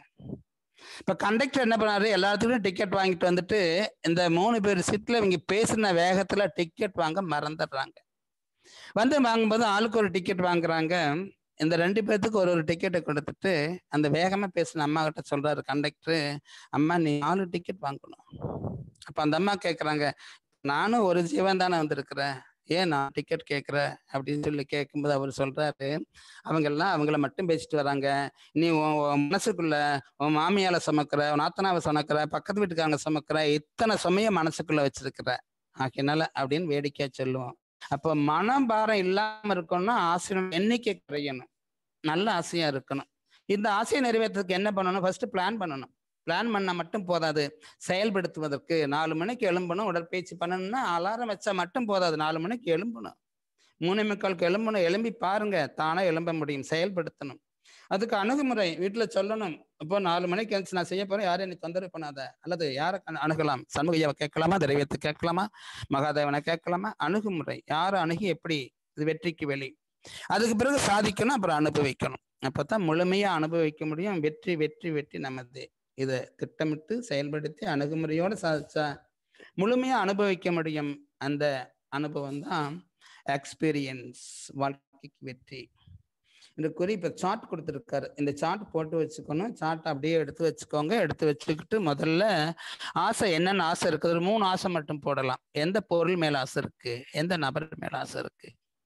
இப்ப கண்டக்டர் என்ன பண்ணாரு, எல்லாத்துக்கும் டிக்கெட் வாங்கிட்டு வந்துட்டு இந்த 3 பேர் சீட்ல இவங்க பேசின வேகத்துல டிக்கெட் வாங்க மறந்துடுறாங்க. வாங்கும்போது ஆளுக்கு ஒரு டிக்கெட் வாங்குறாங்க. இந்த 2 பேர்த்துக்கு ஒரு டிக்கெட்டை கொடுத்துட்டு அந்த வேகமா பேசின அம்மா கிட்ட சொல்றாரு கண்டக்டர், அம்மா நீ 4 டிக்கெட் வாங்கணும். அப்ப அந்த அம்மா கேட்கறாங்க, நானும் ஒரு ஜீவன் தானே வந்திருக்கிறேன், ஏன் நான் டிக்கெட் கேட்குற அப்படின்னு சொல்லி கேட்கும்போது அவர் சொல்றாரு, அவங்கள மட்டும் பேசிட்டு வராங்க, நீ உன் மனசுக்குள்ள உன் மாமியால சுமக்கிற, உன் நாத்தனாவை சுமக்கிற, பக்கத்து வீட்டுக்காரங்க சுமக்கிற, இத்தனை சுமைய மனசுக்குள்ள வச்சிருக்கிற ஆக்கினால அப்படின்னு வேடிக்கையா சொல்லுவோம். அப்போ மனம் பாரம் இல்லாம இருக்கணும்னா ஆசையோட எண்ணிக்கை குறையணும், நல்ல ஆசையா இருக்கணும். இந்த ஆசையை நிறைவேற்றுறதுக்கு என்ன பண்ணணும், ஃபர்ஸ்ட் பிளான் பண்ணணும். பிளான் பண்ண மட்டும் போதாது, செயல்படுத்துவதற்கு 4 மணிக்கு எழும்பணும். உடற்பயிற்சி பண்ணணும்னா அலாரம் வச்சா மட்டும் போதாது, 4 மணிக்கு எழும்பணும், 3:45 எழும்பணும். எழும்பி பாருங்க, தானா எழும்ப முடியும். செயல்படுத்தணும். அதுக்கு அணுகுமுறை வீட்டுல சொல்லணும். இப்போ 4 மணிக்கு எழுந்து நான் செய்ய போறேன், யாரும் என்னை தொந்தரவு பண்ணாத. அல்லது யாரை அணுகலாம், சண்முகையாவை கேட்கலாமா, திரவியத்தை கேட்கலாமா, மகாதேவனை கேட்கலாமா. அணுகுமுறை யாரை அணுகி எப்படி இது வெற்றிக்கு வெளி, அதுக்கு பிறகு சாதிக்கணும், அப்புறம் அனுபவிக்கணும். அப்பதான் முழுமையா அனுபவிக்க முடியும். வெற்றி வெற்றி வெற்றி நமது. இதை திட்டமிட்டு செயல்படுத்தி அணுகுமுறையோட சாதிச்சா முழுமையா அனுபவிக்க முடியும். அந்த அனுபவம் தான் எக்ஸ்பீரியன்ஸ், வாழ்க்கைக்கு வெற்றி. இந்த குறி இப்போ சார்ட் கொடுத்துருக்காரு, இந்த சார்ட் போட்டு வச்சுக்கணும். சார்ட் அப்படியே எடுத்து வச்சுக்கோங்க. எடுத்து வச்சுக்கிட்டு முதல்ல ஆசை என்னென்ன ஆசை இருக்குது, ஒரு 3 ஆசை மட்டும் போடலாம். எந்த பொருள் மேல ஆசை இருக்கு, எந்த நபர் மேல ஆசை இருக்கு,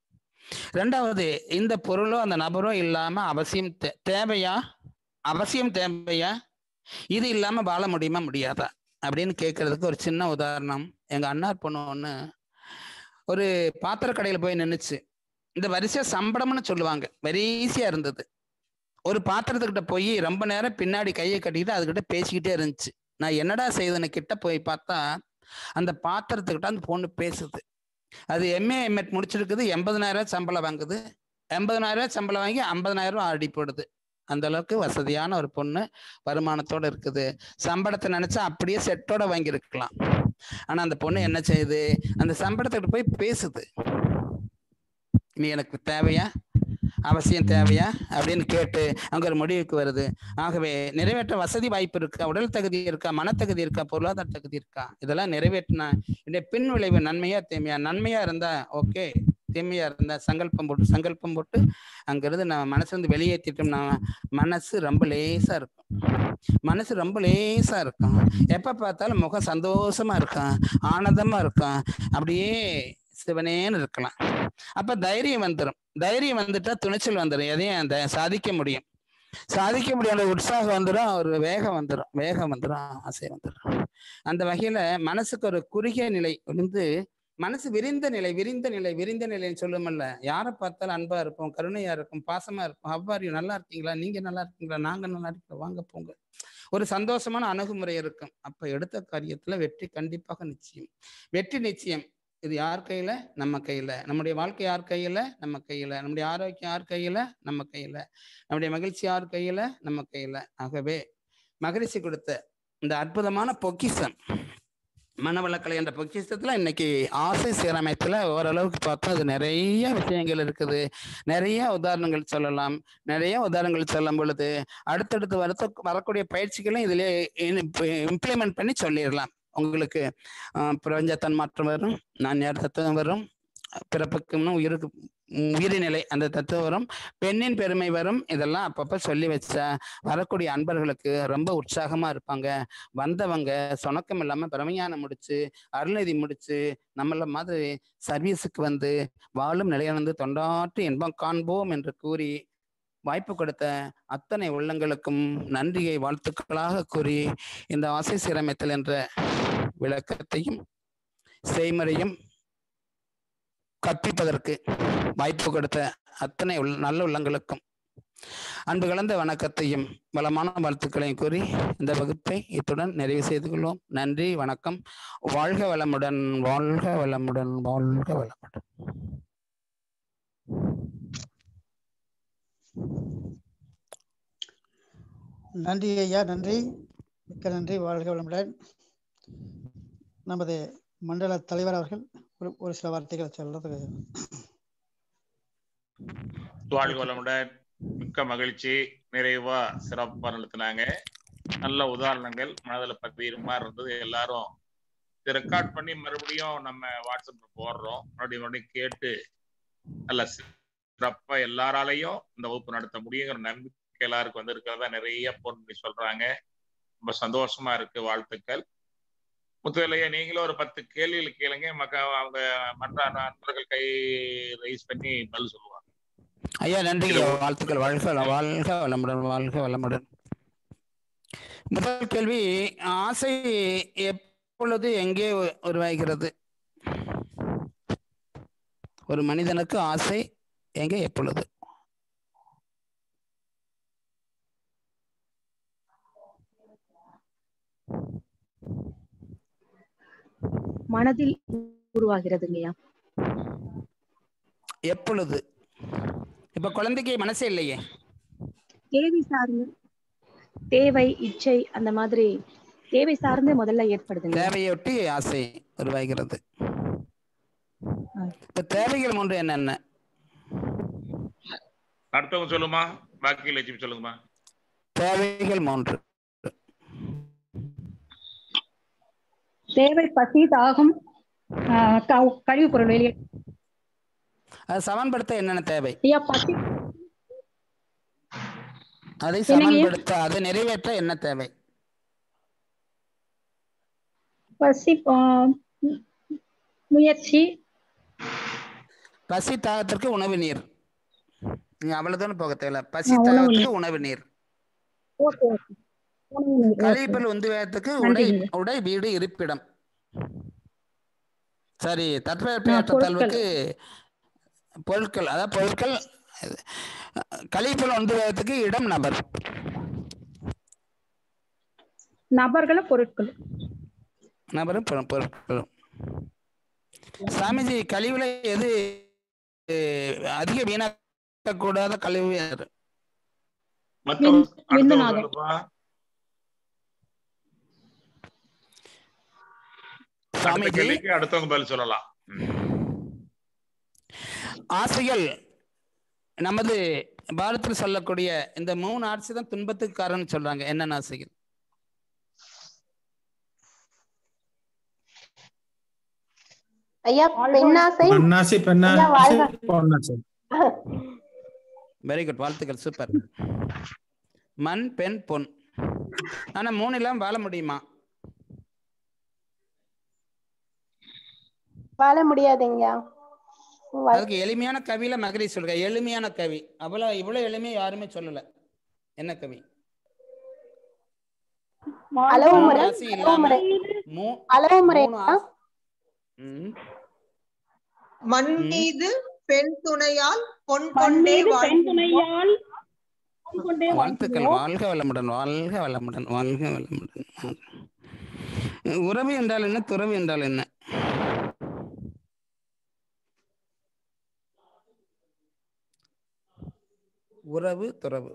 2வது இந்த பொருளோ அந்த நபரோ இல்லாம அவசியம் தேவையா, அவசியம் தேவையா, இது இல்லாம வாழ முடியுமா முடியாதா அப்படின்னு கேட்கறதுக்கு ஒரு சின்ன உதாரணம். எங்க அண்ணார் பொண்ணு ஒண்ணு ஒரு பாத்திர கடையில போய் நின்னுச்சு. இந்த வரிசையா சம்பளம்னு சொல்லுவாங்க, வரிசையா இருந்தது. ஒரு பாத்திரத்துக்கிட்ட போய் ரொம்ப நேரம் பின்னாடி கையை கட்டிக்கிட்டு அதுக்கிட்ட பேசிக்கிட்டே இருந்துச்சு. நான் என்னடா செய்யுதுன்னு கிட்ட போய் பார்த்தா அந்த பாத்திரத்துக்கிட்ட அந்த பொண்ணு பேசுது. அது MA MEd முடிச்சிருக்குது, 80,000 சம்பளம் வாங்குது. 80,000 சம்பளம் வாங்கி 50,000 ஆடி போடுது. அந்த அளவுக்கு வசதியான ஒரு பொண்ணு, வருமானத்தோட இருக்குது. சம்பளத்தை நினைச்சா அப்படியே செட்டோட வாங்கியிருக்கலாம். ஆனா அந்த பொண்ணு என்ன செய்யுது, அந்த சம்பளத்துக்கிட்ட போய் பேசுது. நீ எனக்கு தேவையா, அவசியம் தேவையா அப்படின்னு கேட்டு அங்க ஒரு முடிவுக்கு வருது. ஆகவே நிறைவேற்ற வசதி வாய்ப்பு இருக்கா, உடல் தகுதி இருக்கா, மனத்தகுதி இருக்கா, பொருளாதார தகுதி இருக்கா, இதெல்லாம் நிறைவேற்றினா இந்த பின் விளைவு நன்மையா தீமையா, நன்மையா இருந்தா ஓகே, தீமையா இருந்தா சங்கல்பம் போட்டு அங்கிருந்து நம்ம மனசு வந்து வெளியேற்றிட்டோம்னா மனசு ரொம்ப லேசா இருக்கும். மனசு ரொம்ப லேசா இருக்கும். எப்ப பார்த்தாலும் முகம் சந்தோஷமா இருக்கும், ஆனந்தமா இருக்கும், அப்படியே சிவனேன்னு இருக்கலாம். அப்ப தைரியம் வந்துடும். தைரியம் வந்துட்டா துணிச்சல் வந்துடும், எதையும் அந்த சாதிக்க முடியும். சாதிக்க முடியாத உற்சாகம் வந்துடும், ஒரு வேகம் வந்துடும், ஆசை வந்துடும். அந்த வகையில மனசுக்கு ஒரு குறுகிய நிலை வந்து மனசு விரிந்த நிலைன்னு சொல்லுமல்ல. யாரை பார்த்தாலும் அன்பா இருப்போம், கருணையா இருக்கும், பாசமா இருக்கும். அவ்வாறு நல்லா இருக்கீங்களா, நீங்க நல்லா இருக்கீங்களா, நாங்க நல்லா இருக்கோம், வாங்க போங்க, ஒரு சந்தோஷமான அணுகுமுறை இருக்கும். அப்ப எடுத்த காரியத்துல வெற்றி கண்டிப்பாக நிச்சயம். வெற்றி நிச்சயம். இது யார் கையில? நம்ம கையில. நம்முடைய வாழ்க்கை யார் கையில? நம்ம கையில. நம்முடைய ஆரோக்கியம் யார் கையில? நம்ம கையில. நம்முடைய மகிழ்ச்சி யார் கையில? நம்ம கையில. ஆகவே மகிழ்ச்சி கொடுத்த இந்த அற்புதமான பொக்கிஷம் மனவளக்கலை என்ற பொக்கிஷத்துல இன்னைக்கு ஆசை சீரமைப்புல ஓரளவுக்கு பார்த்தா அது நிறைய விஷயங்கள் இருக்குது. நிறைய உதாரணங்கள் சொல்லலாம். நிறைய உதாரணங்கள் சொல்லும் பொழுது அடுத்தடுத்து வரக்கூடிய பயிற்சிகளையும் இதுல இம்ப்ளிமெண்ட் பண்ணி சொல்லிடலாம். உங்களுக்கு பிரபஞ்ச தன்மாற்றம் வரும், நான் யார் தத்துவம் வரும், பிறப்புக்குன்னு உயிரிநிலை அந்த தத்துவம் வரும், பெண்ணின் பெருமை வரும். இதெல்லாம் அப்பப்ப சொல்லி வச்சா வரக்கூடிய அன்பர்களுக்கு ரொம்ப உற்சாகமா இருப்பாங்க. வந்தவங்க சொணக்கம் இல்லாம பிரமஞானம் முடிச்சு அருள்நிதி முடிச்சு நம்மள மாதிரி சர்வீஸுக்கு வந்து வாழும் நிலையிலிருந்து தொண்டாற்றி இன்பம் காண்போம் என்று கூறி வாய்ப்பு கொடுத்த அத்தனை உள்ளங்களுக்கும் நன்றியை வாழ்த்துக்களாக கூறி இந்த ஆசை சீரமைத்தல் என்ற விளக்கத்தையும் செய்முறையும் கற்பிப்பதற்கு வாய்ப்பு கொடுத்த அத்தனை நல்ல உள்ளங்களுக்கும் அன்பு கலந்த வணக்கத்தையும் வளமான வாழ்த்துக்களையும் கூறி இந்த வகுப்பை இத்துடன் நிறைவு செய்து கொள்வோம். நன்றி, வணக்கம். வாழ்க வளமுடன், வாழ்க வளமுடன், வாழ்க வளமுடன். நன்றி ஐயா, நன்றி, மிக்க நன்றி. வாழ்க வளமுடன். நமது மண்டல தலைவர் அவர்கள் ஒரு சில வார்த்தைகள் சொல்றது. வாழ்க வளமுடன். மிக்க மகிழ்ச்சி. நிறைவா சிறப்பா நடத்தினாங்க. நல்ல உதாரணங்கள் மனதில் பதிகிற மாதிரி இருந்தது. எல்லாரும் இதை ரெக்கார்ட் பண்ணி மறுபடியும் நம்ம வாட்ஸ்அப்ல போடுறோம். மறுபடியும் கேட்டு நல்ல சிறப்பா எல்லாராலையும் இந்த வகுப்பு நடத்த முடியுங்கிற நம்பிக்கை எல்லாருக்கும் வந்து இருக்கிறதா நிறைய போன் பண்ணி சொல்றாங்க. ரொம்ப சந்தோஷமா இருக்கு. வாழ்த்துக்கள். முத்துவேலையா, நீங்களும் ஒரு 10 கேள்விகள் கேளுங்க. அவங்க மற்ற நண்பர்கள் கை ரைஸ் பண்ணி பதில் சொல்லுவாங்க. ஐயா நன்றி, வாழ்த்துக்கள். வாழ்க வளமுடன், வாழ்க வளமுடன். முதல் கேள்வி, ஆசை எப்பொழுது எங்கே உருவாகிறது? ஒரு மனிதனுக்கு ஆசை எங்கே எப்பொழுது? மனதில் உருவாகிறதுங்கய்யா. எப்பொழுது? இப்ப குழந்தைக்கு மனசே இல்லையே. தேவை சார்ந்து, தேவை, இச்சை, அந்த மாதிரி தேவை சார்ந்து முதல்ல ஏற்படுது. தேவையொட்டி ஆசை உருவாகிறது. இப்ப தேவைகள் 3 என்னென்ன? அடுத்தவங்க சொல்லுமா, பாக்கி லட்சுமி சொல்லுங்கம்மா. தேவைகள் 3. தேவை, பசி, தாகம், கழிவு பொருள் வெளியே. அது சமன்படுத்த என்னென்ன தேவை? பசி, அதை சமன்படுத்த, அதை நிறைவேற்ற என்ன தேவை? பசி, முயற்சி. பசி தாகத்திற்கு உணவு நீர். நீங்க அவ்வளவுதானே போக தேவை. பசி தாகத்துக்கு உணவு நீர். கழிப்பல் உந்துவதற்கு உடை வீடு இருப்பிடம். சரி, தட்பவெப்ப தாழ்வுக்கு பொருட்கள், அதாவது பொருட்கள். கழிப்பல் உந்துவதற்கு இடம், நபர். நபர்களும் பொருட்கள். நபரும் பொருட்களும். சாமிஜி, கழிவுல எது அதிக வீணாக்க கூடாத கழிவு? அடுத்தவங்க பதில் சொல்லலாம். ஆசைகள் நமது பாரதத்தில் சொல்லக்கூடிய இந்த 3 ஆசை தான் துன்பத்துக்கு காரணம் சொல்றாங்க. என்னென்ன ஆசைகள்? ஐயா பெண்ணாசை மண்ணாசை பெண்ணாசை ஐயா வாழ்க. பொன்னாசை. வெரி குட், வாழ்த்துக்கள், சூப்பர். மண், பெண், பொன். ஆனா 3 இல்லாம வாழ முடியுமா? வாழ முடியாதுங்கய்யா. அதுக்கு எளிமையான கவியில மகரி சொல்லுங்க. எளிமையான கவி, இவ்வளவு எளிமையா யாருமே சொல்லல. என்ன கவி? அளவு முறை. ராசி இல்லாம அளவு முறை. மண் மீது பெண் துணையால் பொன் கொண்டே வாழ்த்துக்கள், வாழ்க வளமுடன், வாழ்க வளமுடன், வாழ்க வளமுடன். உறவு என்றால் என்ன, துறவு என்றால் என்ன? உறவு, துறவு.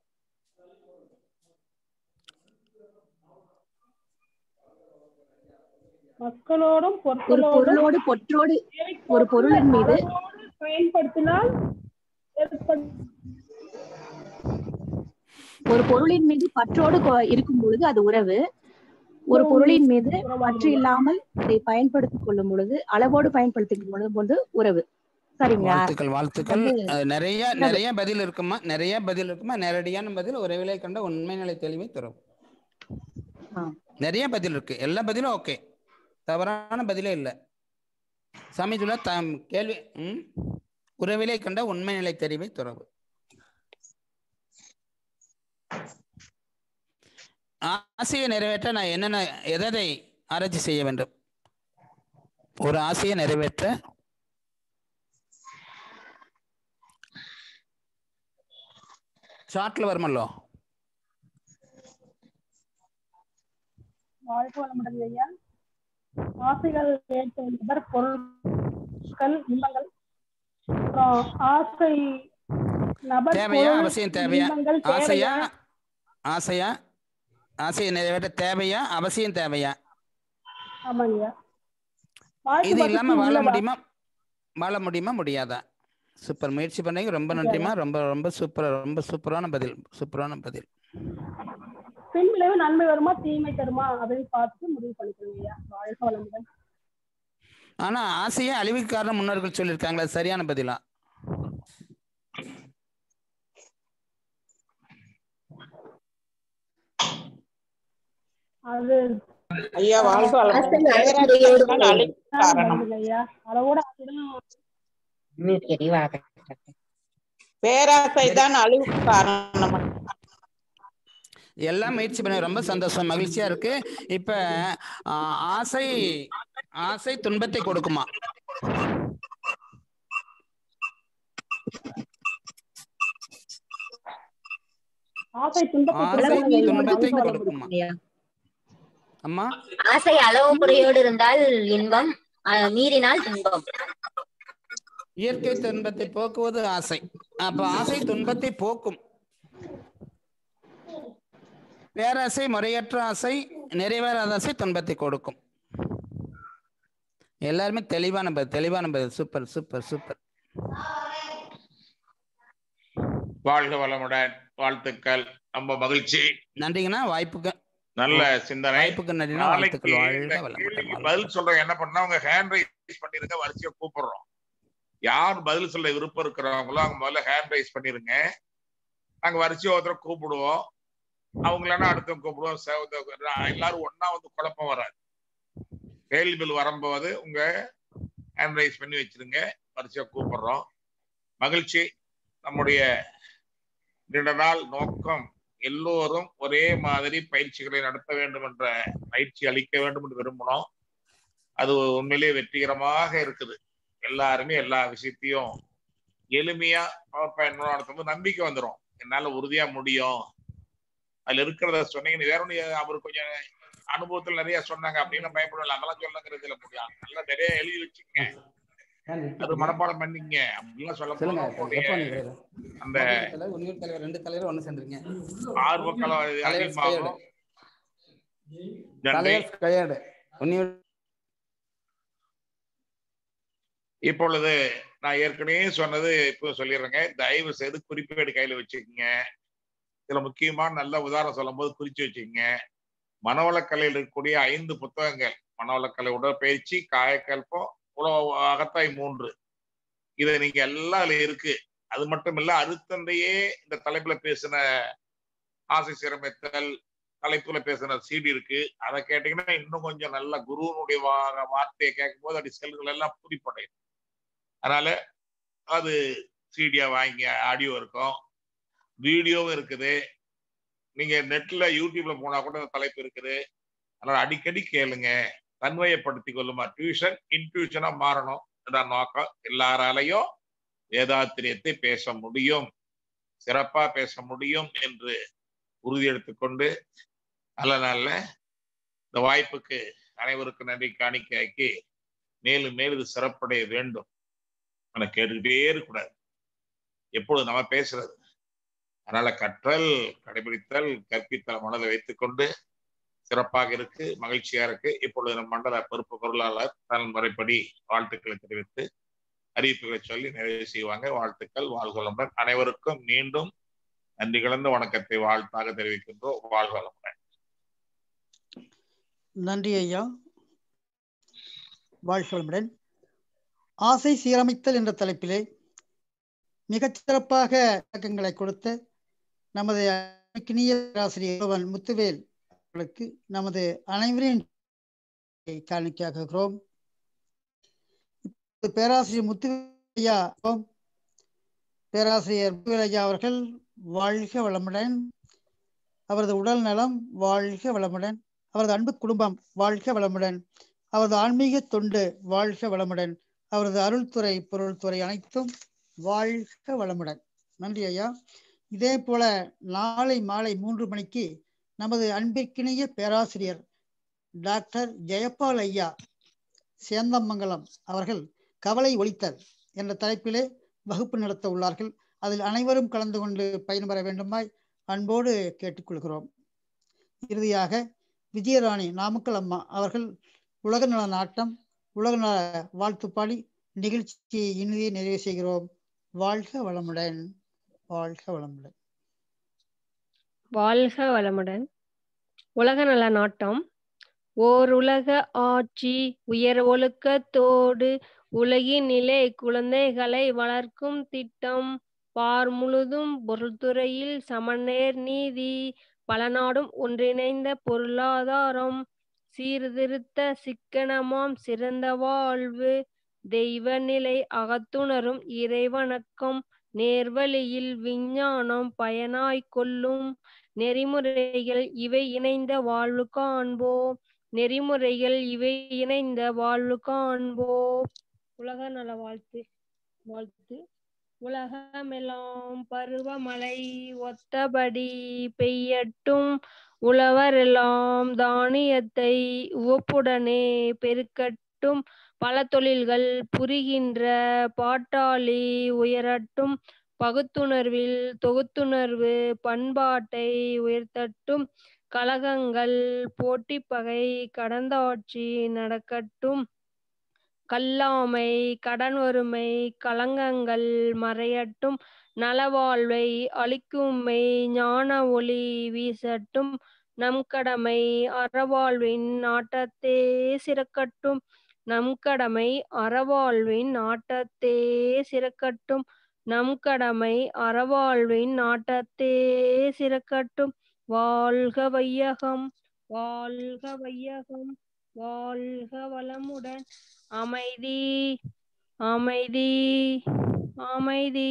மக்களோடும் ஒரு பொருளோடு பொற்றோடு ஒரு பொருளின் மீது பயன்படுத்தினால் ஒரு பொருளின் மீது பற்றோடு இருக்கும் பொழுது அது உறவு. ஒரு பொருளின் மீது பற்று இல்லாமல் அதை பயன்படுத்திக் கொள்ளும் பொழுது, அளவோடு பயன்படுத்திக் கொள்ளும் பொழுது உறவு. சரிங்களா? வாழ்த்துக்கள், வாழ்த்துக்கள். நிறைய பதில் இருக்குமா? நிறைய பதில் இருக்குமா? நேரடியான பதில், உறவிலை கண்ட உண்மை நிலை தெளிவை துறவு. நிறைய பதில் இருக்கு, எல்லா பதிலும் ஓகே, தவறான பதிலே இல்லை. சாமி சொல்ல கேள்வி, உறவிலை கண்ட உண்மை நிலை தெரிவை துறவு. ஆசையை நிறைவேற்ற நான் என்னென்ன எதை ஆராய்ச்சி செய்ய வேண்டும்? ஒரு ஆசையை நிறைவேற்ற சாட்ல வருமல்லோ. வாழ்க்கை வளமுடன் ஐயா. ஆசைகள் ஏற்பவர் பொருட்கள், இன்பங்கள். ஆசை நபர் தேவையா, அவசியம் தேவையா? ஆசையா, ஆசையா, ஆசையை நிறைவேற்ற தேவையா, அவசியம் தேவையா? ஆமாங்க. இது இல்லாம வாழ முடியுமா? வாழ முடியுமா, முடியாதா? சூப்பர், முயற்சி பண்ணீங்க, ரொம்ப நன்றிமா. ரொம்ப ரொம்ப சூப்பர், ரொம்ப சூப்பரான பதில், சூப்பரான பதில். பின் விளைவு நன்மை வருமா தீமை தருமா அப்படின்னு பார்த்து முடிவு பண்ணிக்கிறீங்க. வாழ்க வளமுடன். ஆனா ஆசையே அழிவுக்கு காரணம் முன்னோர்கள் சொல்லியிருக்காங்களா? சரியான பதிலா? அது ஐயா வாழ்க வளமுடன். பேராசை தான் அழிவுக்கு காரணம். எல்லாம் முயற்சி பண்ண ரொம்ப சந்தோஷம், மகிழ்ச்சியா இருக்கு. இப்ப ஆசை ஆசை துன்பத்தை கொடுக்குமா? ஆசை துன்பத்தை கொடுக்குமா? அம்மா, ஆசை அளவு முறையோடு இருந்தால் இன்பம், மீறினால் துன்பம். இயற்கை துன்பத்தை போக்குவது ஆசை. அப்ப ஆசை துன்பத்தை போக்கும். பேராசை, முறையற்ற ஆசை, நிறைவேறாத ஆசை துன்பத்தை கொடுக்கும். எல்லாருமே தெளிவான பதில், தெளிவான பதில். Super super super. வாழ்க வளமுடன், வாழ்த்துக்கள், ரொம்ப மகிழ்ச்சி. நன்றிங்கண்ணா, வாய்ப்புக்கு நல்ல சிந்தனை. வாய்ப்புக்கு நன்றினா, வாழ்த்துக்கள். வாழ்க வளமுடன். பதில் சொல்றேன், என்ன பண்ணா உங்க ஹேண்ட் ரைஸ் பண்ணிருங்க, வரிசையா கூப்பிடுறோம். யார் பதில் சொல்ல விருப்பம் இருக்கிறவங்களோ அவங்க முதல்ல ஹேண்ட் ரைஸ் பண்ணிருங்க. நாங்க வரிசையா ஒருத்தர கூப்பிடுவோம், அவங்களா அடுத்த கூப்பிடுவோம். எல்லாரும் ஒன்னா வந்து குழப்பம் வராது. கேள்விகள் வரும்போது உங்க ஹேண்ட் ரைஸ் பண்ணி வச்சிருங்க, வரிசையா கூப்பிடுறோம். மகிழ்ச்சி. நம்முடைய நீண்ட நாள் நோக்கம் எல்லோரும் ஒரே மாதிரி பயிற்சிகளை நடத்த வேண்டும் என்ற பயிற்சி அளிக்க வேண்டும் என்று விரும்பினோம். அது உண்மையிலேயே வெற்றிகரமாக இருக்குது. எல்லாருமே எல்லா விஷயத்தையும் எளிமையா நடத்தும்போது நம்பிக்கை வந்துடும். என்னால உறுதியா முடியும், அதுல இருக்கிறத சொன்னீங்கன்னு. வேற ஒண்ணு அவர் கொஞ்சம் அனுபவத்துல நிறைய சொன்னாங்க அப்படின்னு பயப்படல, அதெல்லாம் சொல்லுங்கிறது இல்ல. முடியும் நல்லா நிறைய எழுதி வச்சுங்க, அது மனப்பாடம் பண்ணீங்க அப்படிலாம் சொல்ல அந்த 2 தலைவர் ஒண்ணு சேர்ந்துருங்க. ஆர்வக்களம் அதிகமாகும். இப்பொழுது நான் ஏற்கனவே சொன்னது இப்போ சொல்லிடுறேங்க, தயவு செய்து குறிப்பேடு கையில வச்சுக்கோங்க. இதுல முக்கியமான நல்ல உதாரணம் சொல்லும் போது குறிச்சு வச்சுக்கோங்க. மனவளக்கலையில் இருக்கக்கூடிய 5 புத்தகங்கள், மனவளக்கலை, உடற்பயிற்சி, காயக்கல்பம், அகத்தாய் 3. இதை நீங்க எல்லாம் அதுல இருக்கு. அது மட்டும் இல்ல, அருத்தந்தையே இந்த தலைப்புல பேசின ஆசை சீரமைத்தல் தலைப்புல பேசின CD இருக்கு. அதை கேட்டீங்கன்னா இன்னும் கொஞ்சம் நல்ல குருவனுடைய வார்த்தையை கேட்கும் போது அப்படி செல்கள் எல்லாம் புரிப்படையும். அதனால அது சிடியா வாங்கி ஆடியோ இருக்கும், வீடியோவும் இருக்குது. நீங்க நெட்ல யூடியூப்ல போனா கூட இந்த தலைப்பு இருக்குது. அதனால அடிக்கடி கேளுங்க, தன்மையப்படுத்தி கொள்ளுமா. டியூஷன் இன்ட்யூஷனா மாறணும் நோக்கம். எல்லாராலையும் வேதாத்திரியத்தை பேச முடியும், சிறப்பா பேச முடியும் என்று உறுதி எடுத்துக்கொண்டு நல்ல நாள்ல இந்த வாய்ப்புக்கு அனைவருக்கும் நன்றி காணிக்கையாக்கி மேலும் மேலும் இது சிறப்படைய வேண்டும். ஆனா கேட்டுக்கிட்டே இருக்கக்கூடாது, எப்பொழுது நம்ம பேசுறது. அதனால கற்றல், கடைபிடித்தல், கற்பித்தல் மனதை வைத்துக்கொண்டு சிறப்பாக இருக்கு, மகிழ்ச்சியா இருக்கு. இப்பொழுது நம் மண்டல பொறுப்பு பொருளாளர் தன் முறைப்படி வாழ்த்துக்களை தெரிவித்து அறிவிப்புகளை சொல்லி நிறைவு செய்வாங்க. வாழ்த்துக்கள், வாழ்வளமுடன். அனைவருக்கும் மீண்டும் நன்றி கலந்த வணக்கத்தை வாழ்த்தாக தெரிவிக்கின்றோம். வாழ்வளமுடன். நன்றி ஐயா, வாழ்வளமுடன். ஆசை சீரமைத்தல் என்ற தலைப்பிலே மிகச்சிறப்பாக விளக்கங்களை கொடுத்த நமது ஆசிரியர் முத்துவேல் அவர்களுக்கு நமது அனைவரின் காணிக்கையாகிறோம். பேராசிரியர் முத்துவேல் பேராசிரியர் முத்துவேல் ஐயா அவர்கள் வாழ்க வளமுடன். அவரது உடல் நலம் வாழ்க வளமுடன். அவரது அன்பு குடும்பம் வாழ்க வளமுடன். அவரது ஆன்மீக தொண்டு வாழ்க வளமுடன். அவரது அருள்துறை, பொருள்துறை அனைத்தும் வாழ்க வளமுடன். நன்றி ஐயா. இதே போல நாளை மாலை 3 மணிக்கு நமது அன்பிற்கிணைய பேராசிரியர் டாக்டர் ஜெயபால் ஐயா சேந்தமங்கலம் அவர்கள் கவலை ஒழித்தல் என்ற தலைப்பிலே வகுப்பு நடத்த உள்ளார்கள். அதில் அனைவரும் கலந்து கொண்டு பயன்பெற வேண்டுமாய் அன்போடு கேட்டுக்கொள்கிறோம். இறுதியாக விஜயராணி நாமக்கல் அம்மா அவர்கள் உலக நல நாட்டம், உலக நல வாழ்த்துப்பாடி நிகழ்ச்சியை இனிதே நிறைவு செய்கிறோம். வாழ்க வளமுடன். வாழ்க வளமுடன். வாழ்க வளமுடன். உலக நல நாட்டம். ஓர் உலக ஆட்சி உயர் ஒழுக்கத்தோடு உலகினிலே குழந்தைகளை வளர்க்கும் திட்டம். பார் முழுதும் பொருள்துறையில் சமநேர் நீதி, பல நாடும் ஒன்றிணைந்த பொருளாதாரம், சீர்திருத்த சிக்கனமாம் சிறந்த வாழ்வு, தெய்வ நிலை அகத்துணரும் இறைவணக்கம், நேர்வழியில் விஞ்ஞானம் பயனாய் கொள்ளும் நெறிமுறைகள் இவை இணைந்த வாழ்வு காண்போம். நெறிமுறைகள் இவை இணைந்த வாழ்வு காண்போம். உலக நல வாழ்த்து. உலகமெல்லாம் பருவமழை ஒத்தபடி பெய்யட்டும், உழவரெல்லாம் தானியத்தை உவப்புடனே பெருக்கட்டும், பல தொழில்கள் புரிகின்ற பாட்டாளி உயரட்டும், பகுத்துணர்வில் தொகுத்துணர்வு பண்பாட்டை உயர்த்தட்டும், கலகங்கள் போட்டி பகை கடந்தாட்சி நடக்கட்டும், கல்லாமை கடன் வறுமை களங்கங்கள் மறையட்டும், நலவாழ்வை அளிக்கும்மை ஞான ஒளி வீசட்டும், நம் கடமை அறவாழ்வின் நாட்டத்தே சிறக்கட்டும், நம் கடமை அறவாழ்வின் நாட்டத்தே சிறக்கட்டும், நம் கடமை அறவாழ்வின் நாட்டத்தே சிறக்கட்டும். வாழ்க வையகம், வாழ்க வையகம், வாழ்க வளமுடன். அமைதி, அமைதி, அமைதி.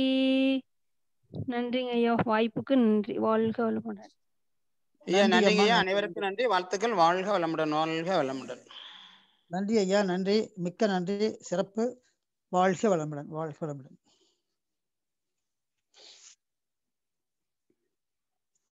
நன்றிங்க ஐயா, வாய்ப்புக்கு நன்றி. வாழ்க வளமுடன். ஐயா நன்றிங்க ஐயா, அனைவருக்கும் நன்றி, வாழ்த்துக்கள். வாழ்க வளமுடன், வாழ்க வளமுடன். நன்றி ஐயா, நன்றி, மிக்க நன்றி, சிறப்பு. வாழ்க வளமுடன், வாழ்க வளமுடன்.